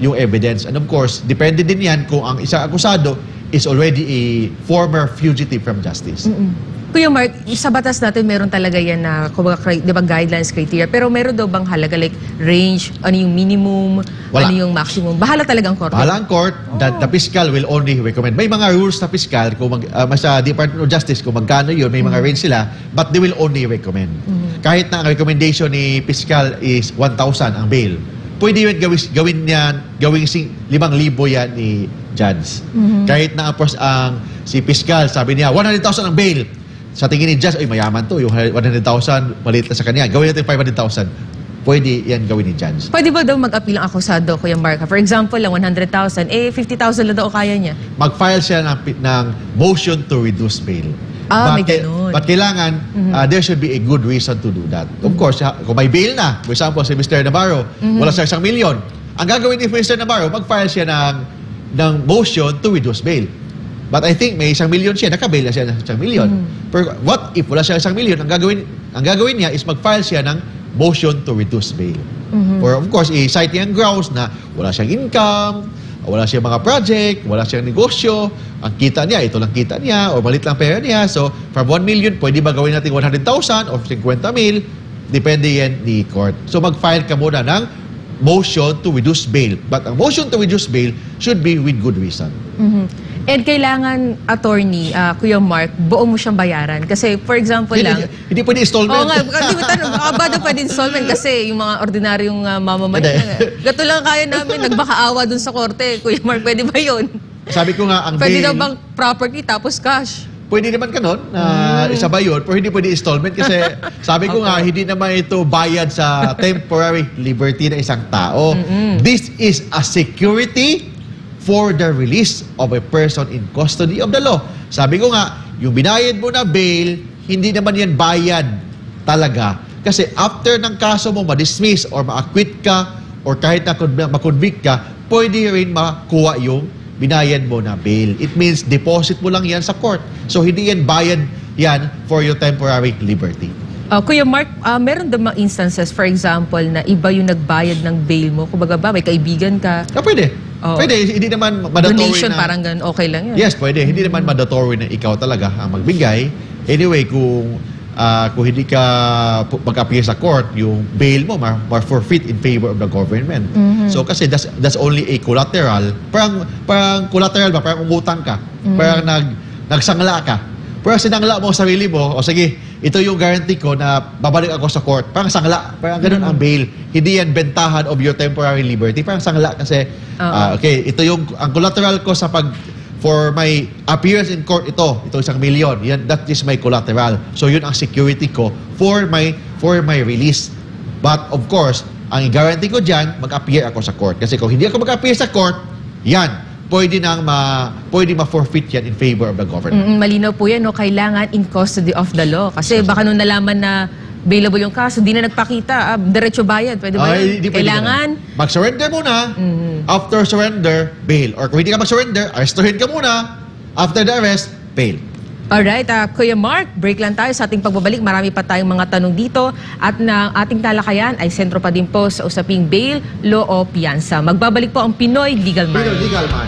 [SPEAKER 2] yung evidence. And of course, depende din yan kung ang isang akusado is already a former fugitive from justice.
[SPEAKER 1] Mm-mm. Kuya Mark, sa batas natin meron talaga yan na kumbaga, di ba, guidelines, criteria, pero meron daw bang halaga like range, ano yung minimum,
[SPEAKER 2] Wala.
[SPEAKER 1] ano yung maximum? Bahala talagang korte.
[SPEAKER 2] Bahala ang court, oh. that the fiscal will only recommend. May mga rules na fiscal, kung mag, uh, sa Department of Justice, kung magkano yun, may mga
[SPEAKER 1] Mm-hmm.
[SPEAKER 2] range sila, but they will only recommend.
[SPEAKER 1] Mm-hmm.
[SPEAKER 2] Kahit na ang recommendation ni fiscal is one thousand ang bail, pwede yun gawin, gawin yan, gawing limang libo yan ni judge.
[SPEAKER 1] Mm-hmm.
[SPEAKER 2] Kahit na ang, ang si fiscal, sabi niya, one hundred thousand ang bail. Sa tingin ni judge, ay mayaman to, yung one hundred thousand, maliit na sa kanya. Gawin natin five hundred thousand. Pwede yan gawin ni judge.
[SPEAKER 1] Pwede ba daw mag-appeal ang akusado, Kuya Mark? For example, lang one hundred thousand, eh fifty thousand lang daw kaya niya.
[SPEAKER 2] Mag-file siya ng, ng motion to reduce bail.
[SPEAKER 1] Ah, may
[SPEAKER 2] But,
[SPEAKER 1] ganun.
[SPEAKER 2] but kailangan,
[SPEAKER 1] Mhm.
[SPEAKER 2] uh, there should be a good reason to do that. Of course, ha- kung may bail na, for example, si Mister Navarro,
[SPEAKER 1] Mhm.
[SPEAKER 2] wala siya isang milyon. Ang gagawin ni Mister Navarro, mag-file siya ng, ng motion to reduce bail. But I think may isang milyon siya, nakabail na siya ng isang milyon.
[SPEAKER 1] Mhm.
[SPEAKER 2] Pero what if wala siya isang milyon? Ang gagawin, ang gagawin niya is mag-file siya ng motion to reduce bail.
[SPEAKER 1] Mhm.
[SPEAKER 2] Or of course, i-cite niya ang grounds na wala siyang income, wala siyang mga project, wala siyang negosyo, ang kita niya, ito lang kita niya, o malit lang pera niya. So, from one million, pwede ba gawin natin one hundred thousand or fifty mil? Depende yan ni court. So, mag-file ka muna ng motion to reduce bail. But ang motion to reduce bail should be with good reason.
[SPEAKER 1] Mhm. And kailangan, attorney, ah, Kuya Mark, buo mo siyang bayaran. Kasi, for example lang,
[SPEAKER 2] Hindi, hindi pwede installment.
[SPEAKER 1] oo nga, hindi mo tanong, baka ba daw pwede installment kasi yung mga ordinaryong uh, mamamayan.
[SPEAKER 2] Hindi.
[SPEAKER 1] Gato lang kaya namin, nagbakaawa dun sa korte. Kuya Mark, pwede ba yun?
[SPEAKER 2] Sabi ko nga, ang
[SPEAKER 1] Pwede
[SPEAKER 2] bail,
[SPEAKER 1] daw bang property tapos cash?
[SPEAKER 2] pwede naman kanon na
[SPEAKER 1] Mm.
[SPEAKER 2] isabay yun, pero hindi pwede installment kasi sabi ko nga, hindi naman ito bayad sa temporary liberty ng isang tao. This is a security for the release of a person in custody of the law. Sabi ko nga, yung binayad mo na bail, hindi naman yan bayad talaga. Kasi after ng kaso mo ma-dismiss or ma-acquit ka or kahit na ma-convict ka, pwede rin makuha yung binayad mo na bail. It means deposit mo lang yan sa court. So hindi yan bayad yan for your temporary liberty.
[SPEAKER 1] Uh, Kuya Mark, uh, meron daw mga instances, for example, na iba yung nagbayad ng bail mo. Kumbaga ba, may kaibigan ka,
[SPEAKER 2] Ah, pwede.
[SPEAKER 1] Oo.
[SPEAKER 2] Pwede. Hindi naman mandatory
[SPEAKER 1] donation,
[SPEAKER 2] na...
[SPEAKER 1] parang ganun, okay lang yan.
[SPEAKER 2] Yes, pwede. Hindi naman mandatory na ikaw talaga ang magbigay. Anyway, kung uh, kung hindi ka pu- mag-appear sa court, yung bail mo ma- ma-forfeit in favor of the government.
[SPEAKER 1] Mhm.
[SPEAKER 2] So kasi that's that's only a collateral. Parang parang collateral ba? Parang umutang ka.
[SPEAKER 1] Mhm.
[SPEAKER 2] Parang nag nagsangla ka. Pero sinangla mo ang sarili mo, o sige, ito yung guarantee ko na babalik ako sa court. Parang sangla. Parang ganun ang bail. Hindi yan bentahan of your temporary liberty. Parang sangla kasi,
[SPEAKER 1] Oo.
[SPEAKER 2] ah, okay, ito yung, ang collateral ko sa pag, for my appearance in court, ito, ito isang milyon. Yan, that is my collateral. So yun ang security ko for my, for my release. But of course, ang guarantee ko dyan, mag-appear ako sa court. Kasi kung hindi ako mag-appear sa court, yan, pwede nang ma, pwede ma-forfeit yan in favor of the government.
[SPEAKER 1] Mm, malinaw po yan, no? Kailangan in custody of the law. Kasi baka nung nalaman na available yung kaso, di na nagpakita, ah, diretso bayad. Pwede ba
[SPEAKER 2] Ay,
[SPEAKER 1] yun?
[SPEAKER 2] hindi pwede
[SPEAKER 1] Kailangan,
[SPEAKER 2] ganun. Mag-surrender muna.
[SPEAKER 1] Mhm.
[SPEAKER 2] After surrender, bail. Or kung hindi ka mag-surrender, arrestuhin ka muna. After the arrest, bail.
[SPEAKER 1] alright, ah, Kuya Mark, break lang tayo sa ating pagbabalik. Marami pa tayong mga tanong dito. At na ating talakayan ay sentro pa din po sa usaping bail, law o piyansa. Magbabalik po ang Pinoy Legal Mind.
[SPEAKER 2] Legal, legal man.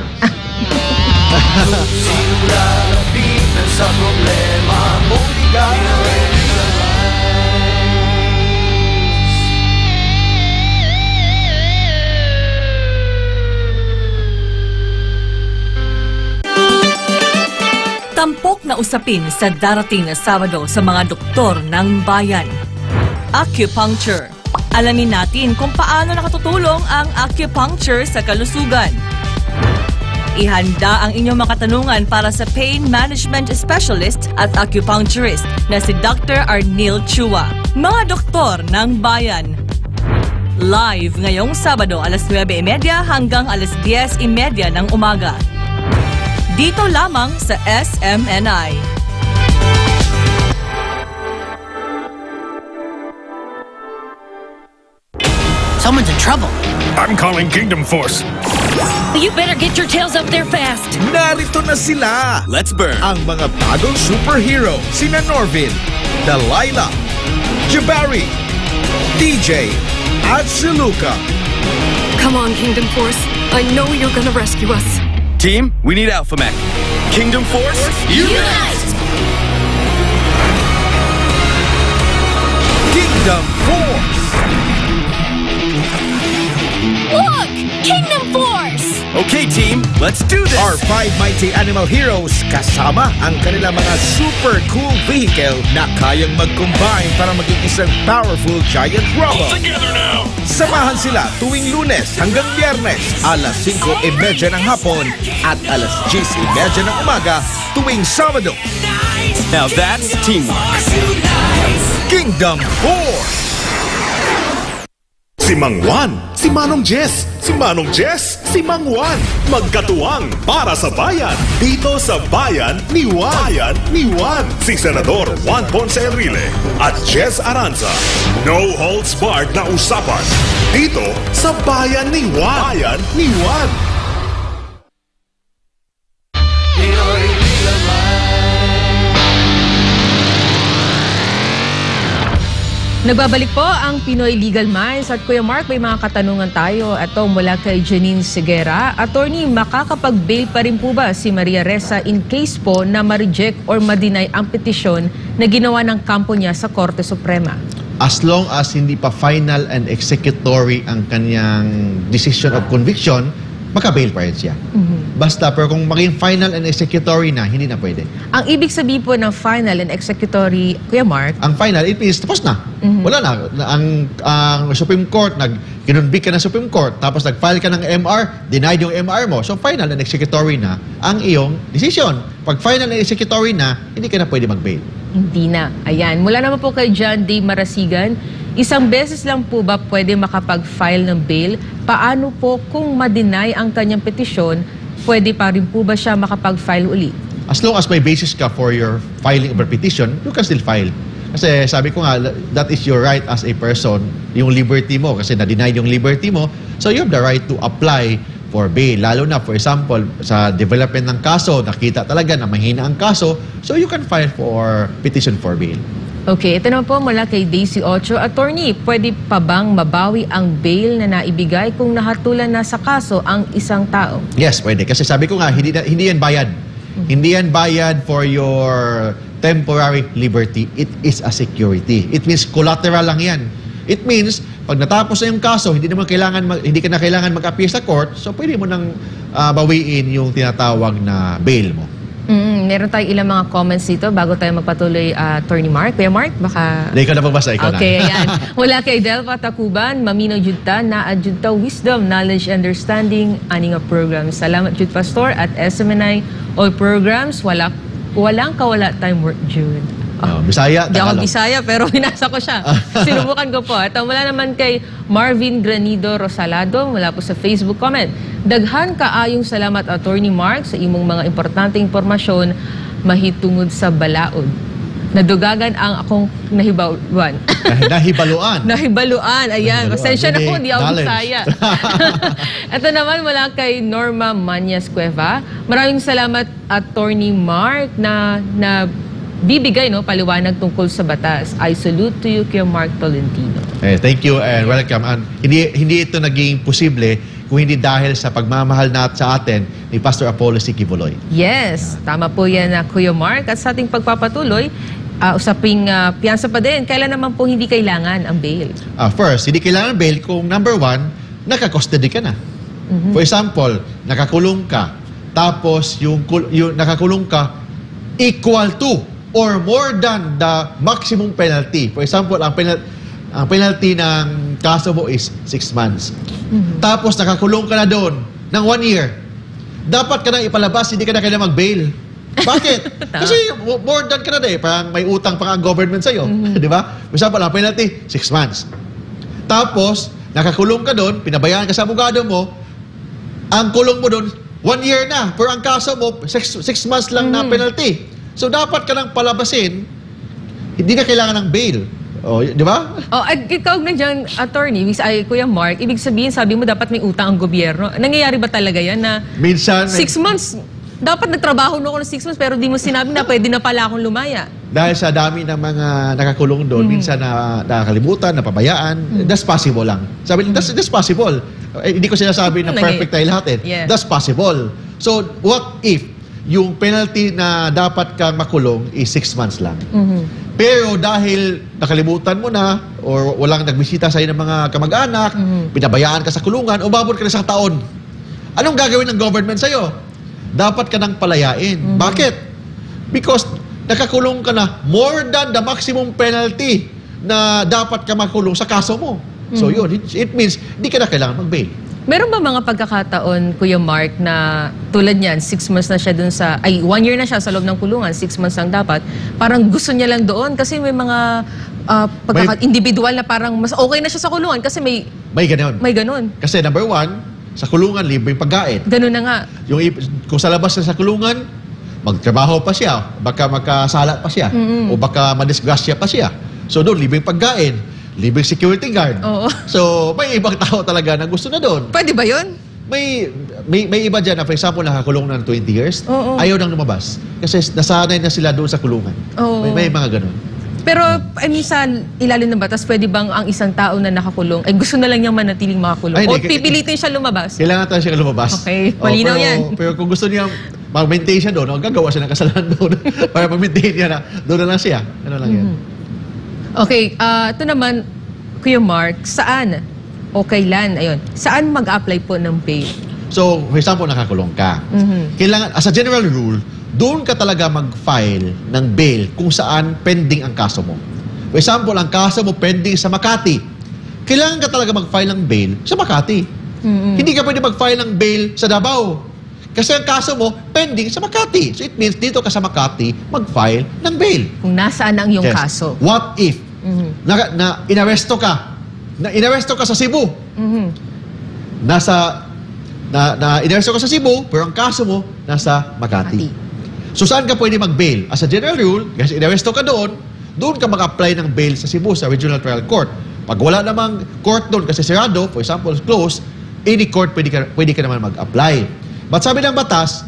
[SPEAKER 3] Silalapitan sa problema mong legal.
[SPEAKER 4] Tampok na usapin sa darating na Sabado sa mga doktor ng bayan. Acupuncture. Alamin natin kung paano nakatutulong ang acupuncture sa kalusugan. Ihanda ang inyong mga katanungan para sa pain management specialist at acupuncturist na si Doctor Arnil Chua. Mga doktor ng bayan. Live ngayong Sabado alas nuwebe trenta hanggang alas diyes trenta ng umaga. Dito lamang sa S M N I.
[SPEAKER 5] Someone's in trouble.
[SPEAKER 6] I'm calling Kingdom Force.
[SPEAKER 7] You better get your tails up there fast.
[SPEAKER 6] Narito na sila.
[SPEAKER 5] Let's burn.
[SPEAKER 6] Ang mga bagong superhero. Sina Norvin, Delilah, Jabari, D J, at si Luca.
[SPEAKER 7] Come on, Kingdom Force. I know you're gonna rescue us.
[SPEAKER 6] Team, we need Alpha Mech. Kingdom Force, unite! Kingdom Force!
[SPEAKER 7] Look! Kingdom Force!
[SPEAKER 6] Okay, team, let's do this!
[SPEAKER 8] Our five mighty animal heroes kasama ang kanilang mga super cool vehicle na kayang mag-combine para maging isang powerful giant robot.
[SPEAKER 6] Together now!
[SPEAKER 8] Samahan sila tuwing Lunes hanggang Biyernes, alas singko e media ng hapon at alas diyes e media ng umaga tuwing Sabado.
[SPEAKER 6] Now that's teamwork.
[SPEAKER 8] Kingdom Force!
[SPEAKER 9] Si Mang Juan, si Manong Jess, si Manong Jess, si Mang Juan. Magkatuwang para sa bayan. Dito sa Bayan ni Juan. Bayan ni Juan. Si Senador Juan Ponce Enrile at Jess Aranza. No holds barred na usapan. Dito sa Bayan ni Juan. Bayan ni Juan.
[SPEAKER 3] Pinoy Legal Minds.
[SPEAKER 1] Nagbabalik po ang Pinoy Legal Minds at Kuya Mark, may mga katanungan tayo. Ito mula kay Janine Segura. Attorney, makakapag-bail pa rin po ba si Maria Ressa in case po na ma-reject or ma-deny ang petisyon na ginawa ng kampo niya sa Korte Suprema?
[SPEAKER 2] As long as hindi pa final and executory ang kanyang decision of conviction, maka-bail pa rin siya.
[SPEAKER 1] Mm-hmm.
[SPEAKER 2] Basta, pero kung maging final and executory na, hindi na pwede.
[SPEAKER 1] Ang ibig sabihin po ng final and executory, Kuya Mark?
[SPEAKER 2] Ang final, it means tapos na.
[SPEAKER 1] Mm-hmm.
[SPEAKER 2] Wala na. Ang, ang Supreme Court, nag kinunbik ka ng Supreme Court, tapos nag-file ka ng M R, denied yung M R mo. So, final and executory na ang iyong decision. Pag final and executory na, hindi ka na pwede mag-bail.
[SPEAKER 1] Hindi na. Ayan. Mula naman po kay John D. Marasigan, isang beses lang po ba pwede makapag-file ng bail? Paano po kung ma-deny ang kanyang petisyon, pwede pa rin po ba siya makapag-file uli?
[SPEAKER 2] As long as may basis ka for your filing of a petition, you can still file. Kasi sabi ko nga, that is your right as a person, yung liberty mo, kasi na-denied yung liberty mo, so you have the right to apply for bail. Lalo na, for example, sa development ng kaso, nakita talaga na mahina ang kaso, so you can file for petition for bail.
[SPEAKER 1] Okay, ito naman po mula kay Daisy Ocho. Attorney, pwede pa bang mabawi ang bail na naibigay kung nahatulan na sa kaso ang isang tao?
[SPEAKER 2] Yes, pwede. Kasi sabi ko nga, hindi, na, hindi yan bayad. Mm-hmm. Hindi yan bayad for your temporary liberty. It is a security. It means collateral lang yan. It means, pag natapos na yung kaso, hindi naman kailangan mag, hindi ka na kailangan mag-appear sa court, so pwede mo nang uh, bawiin yung tinatawag na bail mo.
[SPEAKER 1] Mm, meron tayong ilang mga comments dito bago tayo magpatuloy, uh, Attorney Mark. Kuya Mark, baka...
[SPEAKER 2] Hindi, ikaw na pagbasa, ikaw
[SPEAKER 1] okay,
[SPEAKER 2] na.
[SPEAKER 1] ayan. Mula kay Delva Tacuban, Mamino Judta, na Judta Wisdom, Knowledge, Understanding, aning of programs. Salamat, Jud Pastor, at S M N I all programs. Wala, walang kawala time work, Jude.
[SPEAKER 2] Oh, Bisaya,
[SPEAKER 1] Di ako
[SPEAKER 2] Tagalog.
[SPEAKER 1] Bisaya, pero binasa ko siya. Sinubukan ko po. At mula naman kay Marvin Granido Rosalado, mula po sa Facebook comment. Daghan kaayong salamat, Attorney Mark, sa imong mga importanteng impormasyon mahitungod sa balaod. Nadugagan ang akong nahibaluan.
[SPEAKER 2] Nahibaluan.
[SPEAKER 1] Nahibaluan. Ayan. Pasensya na po, hindi ako
[SPEAKER 2] Knowledge.
[SPEAKER 1] Bisaya. Ito naman mula kay Norma Manyas Cueva. Maraming salamat, Attorney Mark, na na bibigay no paliwanag tungkol sa batas. I salute to you, Kuya Mark Tolentino.
[SPEAKER 2] Eh, thank you and welcome. And hindi hindi ito naging posible kung hindi dahil sa pagmamahal na sa atin ni Pastor Apollo C. Kibuloy.
[SPEAKER 1] Yes, tama po yan na Kuya Mark. At sa ating pagpapatuloy, uh, usaping uh, piyansa pa din, kailan naman po hindi kailangan ang bail?
[SPEAKER 2] Uh, first, hindi kailangan bail kung number one, naka-custody ka na.
[SPEAKER 1] Mm-hmm.
[SPEAKER 2] For example, nakakulong ka, tapos yung, kul- yung nakakulong ka equal to or more than the maximum penalty. For example, ang, penal- ang penalty ng kaso mo is six months.
[SPEAKER 1] Mm-hmm.
[SPEAKER 2] Tapos nakakulong ka na doon ng one year. Dapat ka na ipalabas, hindi ka na kailangan mag-bail. Bakit? Kasi more than ka na eh. Parang may utang pa ang government sa'yo.
[SPEAKER 1] Mm-hmm.
[SPEAKER 2] Di ba? For example, ang penalty, six months. Tapos, nakakulong ka doon, pinabayaan ka sa abogado mo, ang kulong mo doon, one year na. Pero ang kaso mo, six, six months lang mm-hmm. na penalty. So, dapat ka nang palabasin, hindi na kailangan ng bail. O, di ba?
[SPEAKER 1] Oh, at ikaw na dyan, Attorney, ay Kuya Mark, ibig sabihin, sabi mo dapat may utang ang gobyerno. Nangyayari ba talaga yan na
[SPEAKER 2] Minsan,
[SPEAKER 1] six months, dapat nagtrabaho na ako ng six months pero di mo sinabi na pwede na pala akong lumaya?
[SPEAKER 2] dahil sa dami ng mga nakakulong doon, minsan na nakakalimutan, napabayaan, that's possible lang. Sabi, that's, that's possible. Eh, hindi ko sinasabi na perfect tayo lahat eh.
[SPEAKER 1] Yeah.
[SPEAKER 2] That's possible. So, what if yung penalty na dapat kang makulong is six months lang?
[SPEAKER 1] Mhm.
[SPEAKER 2] Pero dahil nakalimutan mo na or walang nagbisita sa'yo ng mga kamag-anak,
[SPEAKER 1] Mhm.
[SPEAKER 2] pinabayaan ka sa kulungan, umabot ka na isang taon. Anong gagawin ng government sa'yo? Dapat ka nang palayain.
[SPEAKER 1] Mhm.
[SPEAKER 2] Bakit? Because nakakulong ka na more than the maximum penalty na dapat ka makulong sa kaso mo. So
[SPEAKER 1] Mhm.
[SPEAKER 2] yun, it, it means hindi ka na kailangan mag-bail.
[SPEAKER 1] Meron ba mga pagkakataon, Kuya Mark, na tulad niyan, six months na siya dun sa, ay, one year na siya sa loob ng kulungan, six months lang dapat, parang gusto niya lang doon kasi may mga ah, pagkaka-
[SPEAKER 2] May-
[SPEAKER 1] individual na parang mas okay na siya sa kulungan kasi may,
[SPEAKER 2] May ganun.
[SPEAKER 1] may ganun.
[SPEAKER 2] Kasi number one, sa kulungan, libreng pagkain.
[SPEAKER 1] Ganun na nga.
[SPEAKER 2] Yung, ip- kung sa labas na sa kulungan, magtrabaho pa siya, baka magkasala pa siya,
[SPEAKER 1] Mm-mm.
[SPEAKER 2] o baka madisgrasya pa siya. So doon, libreng pagkain, libreng security guard.
[SPEAKER 1] Oo.
[SPEAKER 2] So may ibang tao talaga na gusto na doon.
[SPEAKER 1] Pwede ba yun?
[SPEAKER 2] May, may, may iba dyan na, for example, nakakulong ng twenty years,
[SPEAKER 1] Oo.
[SPEAKER 2] ayaw nang lumabas. Kasi nasanay na sila doon sa kulungan.
[SPEAKER 1] Oo.
[SPEAKER 2] May, may mga ganun.
[SPEAKER 1] Pero ay, minsan, ilalim ng batas, pwede bang ang isang tao na nakakulong, ay gusto na lang niyang manatiling makakulong?
[SPEAKER 2] Ay,
[SPEAKER 1] O
[SPEAKER 2] hindi.
[SPEAKER 1] pipilitin siya lumabas?
[SPEAKER 2] Kailangan tayo siya lumabas.
[SPEAKER 1] Okay,
[SPEAKER 2] Oh,
[SPEAKER 1] malinaw
[SPEAKER 2] pero,
[SPEAKER 1] yan.
[SPEAKER 2] Pero kung gusto niya mag-maintain siya doon, o gagawa siya ng kasalanan doon para mag-maintain niya na doon na lang siya. Ano lang yan.
[SPEAKER 1] Okay, ah ito naman, Kuya Mark, saan o kailan, ayun, saan mag-apply po ng bail?
[SPEAKER 2] So, for example, nakakulong ka.
[SPEAKER 1] Mhm.
[SPEAKER 2] Kailangan, as a general rule, doon ka talaga mag-file ng bail kung saan pending ang kaso mo. For example, ang kaso mo pending sa Makati. Kailangan ka talaga mag-file ng bail sa Makati.
[SPEAKER 1] Mhm.
[SPEAKER 2] Hindi ka pwede mag-file ng bail sa Davao. Kasi ang kaso mo pending sa Makati. So it means dito ka sa Makati mag-file ng bail.
[SPEAKER 1] Kung nasaan ang iyong
[SPEAKER 2] Yes.
[SPEAKER 1] kaso.
[SPEAKER 2] What if
[SPEAKER 1] Mhm.
[SPEAKER 2] na, na inaresto ka? Na inaresto ka sa Cebu.
[SPEAKER 1] Mhm.
[SPEAKER 2] Nasa na, na inaresto ka sa Cebu, pero ang kaso mo nasa Makati.
[SPEAKER 1] Makati.
[SPEAKER 2] So saan ka pwede mag-bail? As a general rule, kasi inaresto ka doon, doon ka mag-apply ng bail sa Cebu, sa Regional Trial Court. Pag wala namang court doon kasi sirado, for example, closed, any court pwede ka, pwede ka naman mag-apply. But sabi ng batas,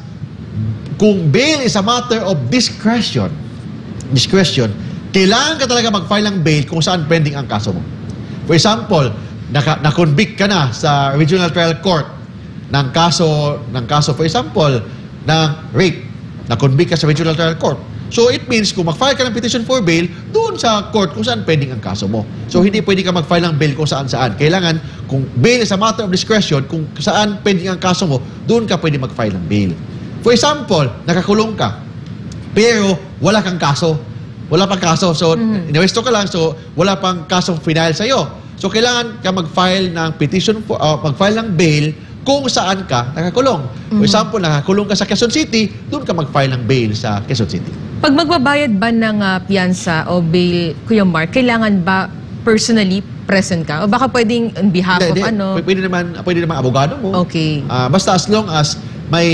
[SPEAKER 2] kung bail is a matter of discretion, discretion, kailangan ka talaga mag-file ng bail kung saan pending ang kaso mo. For example, naka, na-convict ka na sa Regional Trial Court ng kaso, ng kaso for example, ng rape. Na-convict ka sa Regional Trial Court. So it means kung mag-file ka ng petition for bail, doon sa court kung saan pending ang kaso mo. So hindi pwede ka mag-file ng bail kung saan-saan. Kailangan, kung bail is a matter of discretion, kung saan pending ang kaso mo, doon ka pwede mag-file ng bail. For example, nakakulong ka, pero wala kang kaso. Wala pang kaso. So, mm-hmm. inaresto ka lang, so wala pang kasong final sa'yo. So, kailangan ka mag-file ng petition, for, uh, mag-file ng bail kung saan ka nakakulong. Mm-hmm. For example, nakakulong ka sa Quezon City, doon ka mag-file ng bail sa Quezon City.
[SPEAKER 1] Pag magbabayad ba ng uh, piyansa o bail, Kuya Mark, kailangan ba personally present ka? O baka pwedeng on behalf
[SPEAKER 2] Hindi,
[SPEAKER 1] of
[SPEAKER 2] hindi.
[SPEAKER 1] ano?
[SPEAKER 2] P- Pwede naman, pwede naman abogado mo.
[SPEAKER 1] Okay.
[SPEAKER 2] Ah, basta as long as may,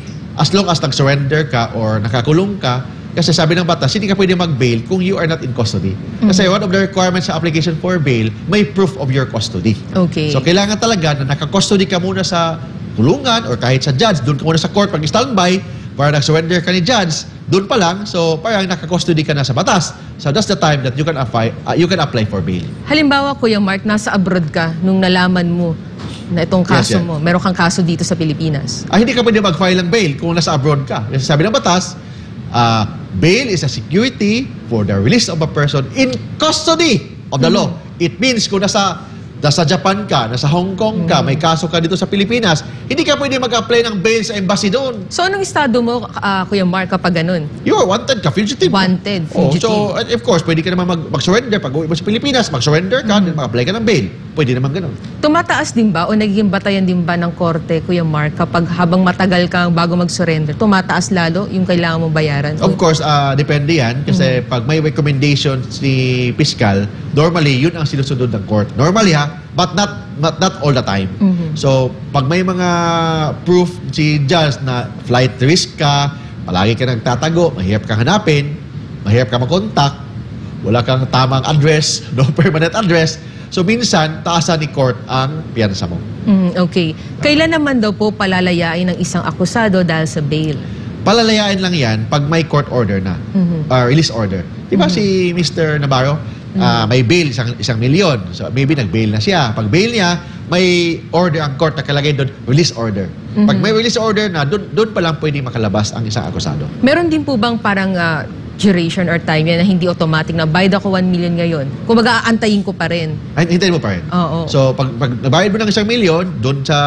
[SPEAKER 2] as long as nag-surrender ka or nakakulong ka, kasi sabi ng batas, hindi ka pwede mag-bail kung you are not in custody. Kasi one of the requirements sa application for bail, may proof of your custody.
[SPEAKER 1] Okay.
[SPEAKER 2] So, kailangan talaga na naka-custody ka muna sa kulungan or kahit sa judge, doon ka muna sa court pag standby, para nag-surrender ka ni judge, doon pa lang, so parang naka-custody ka na sa batas. So, that's the time that you can apply, uh, you can apply for bail.
[SPEAKER 1] Halimbawa, Kuya Mark, nasa abroad ka nung nalaman mo na itong
[SPEAKER 2] Yes,
[SPEAKER 1] kaso
[SPEAKER 2] yeah.
[SPEAKER 1] mo. Meron kang kaso dito sa Pilipinas.
[SPEAKER 2] Ah, hindi ka pwede mag-file ng bail kung nasa abroad ka. Kasi sabi ng batas, uh, bail is a security for the release of a person in custody of the law. It means kung nasa nasa Japan ka, nasa Hong Kong ka, may kaso ka dito sa Pilipinas, hindi ka pwede mag-apply ng bail sa embassy doon.
[SPEAKER 1] So, anong estado mo, uh, Kuya Mark, kapag ganun?
[SPEAKER 2] You are wanted ka, fugitive.
[SPEAKER 1] Wanted,
[SPEAKER 2] Oh,
[SPEAKER 1] fugitive.
[SPEAKER 2] so, uh, of course, pwede ka naman mag- mag-surrender. Pag uwi mo sa Pilipinas, mag-surrender ka, then mag-apply ka ng bail. Pwede naman ganun.
[SPEAKER 1] Tumataas din ba o nagiging batayan din ba ng korte, Kuya Mark, kapag habang matagal kang bago mag-surrender, tumataas lalo yung kailangan mong bayaran?
[SPEAKER 2] Of course, uh, depende yan. Kasi pag may recommendation si fiscal, normally, yun ang sinusunod ng court. Normally ha, but not not, not all the time.
[SPEAKER 1] Mhm.
[SPEAKER 2] So, pag may mga proof si judge na flight risk ka, palagi ka nagtatago, mahirap kang hanapin, mahirap ka makontak, wala kang tamang address, no permanent address, so minsan, taasan ni court ang piyansa mo.
[SPEAKER 1] Mm, okay. Kailan naman daw po palalayain ng isang akusado dahil sa bail?
[SPEAKER 2] palalayain lang yan pag may court order na,
[SPEAKER 1] Mhm.
[SPEAKER 2] uh, release order. Di ba si Mister Navarro, ah, may bail, isang, isang milyon. So maybe nag-bail na siya. Pag bail niya, may order ang court na kalagay doon, release order. Pag may release order na, doon, doon pa lang pwede makalabas ang isang akusado.
[SPEAKER 1] Meron din po bang parang ah, duration or time yan na hindi automatic na bayad ako one million ngayon? Kung mag-aantayin ko pa rin.
[SPEAKER 2] Ay, hintayin mo pa rin.
[SPEAKER 1] Oo.
[SPEAKER 2] So, pag, pag nabayad mo ng isang milyon, doon sa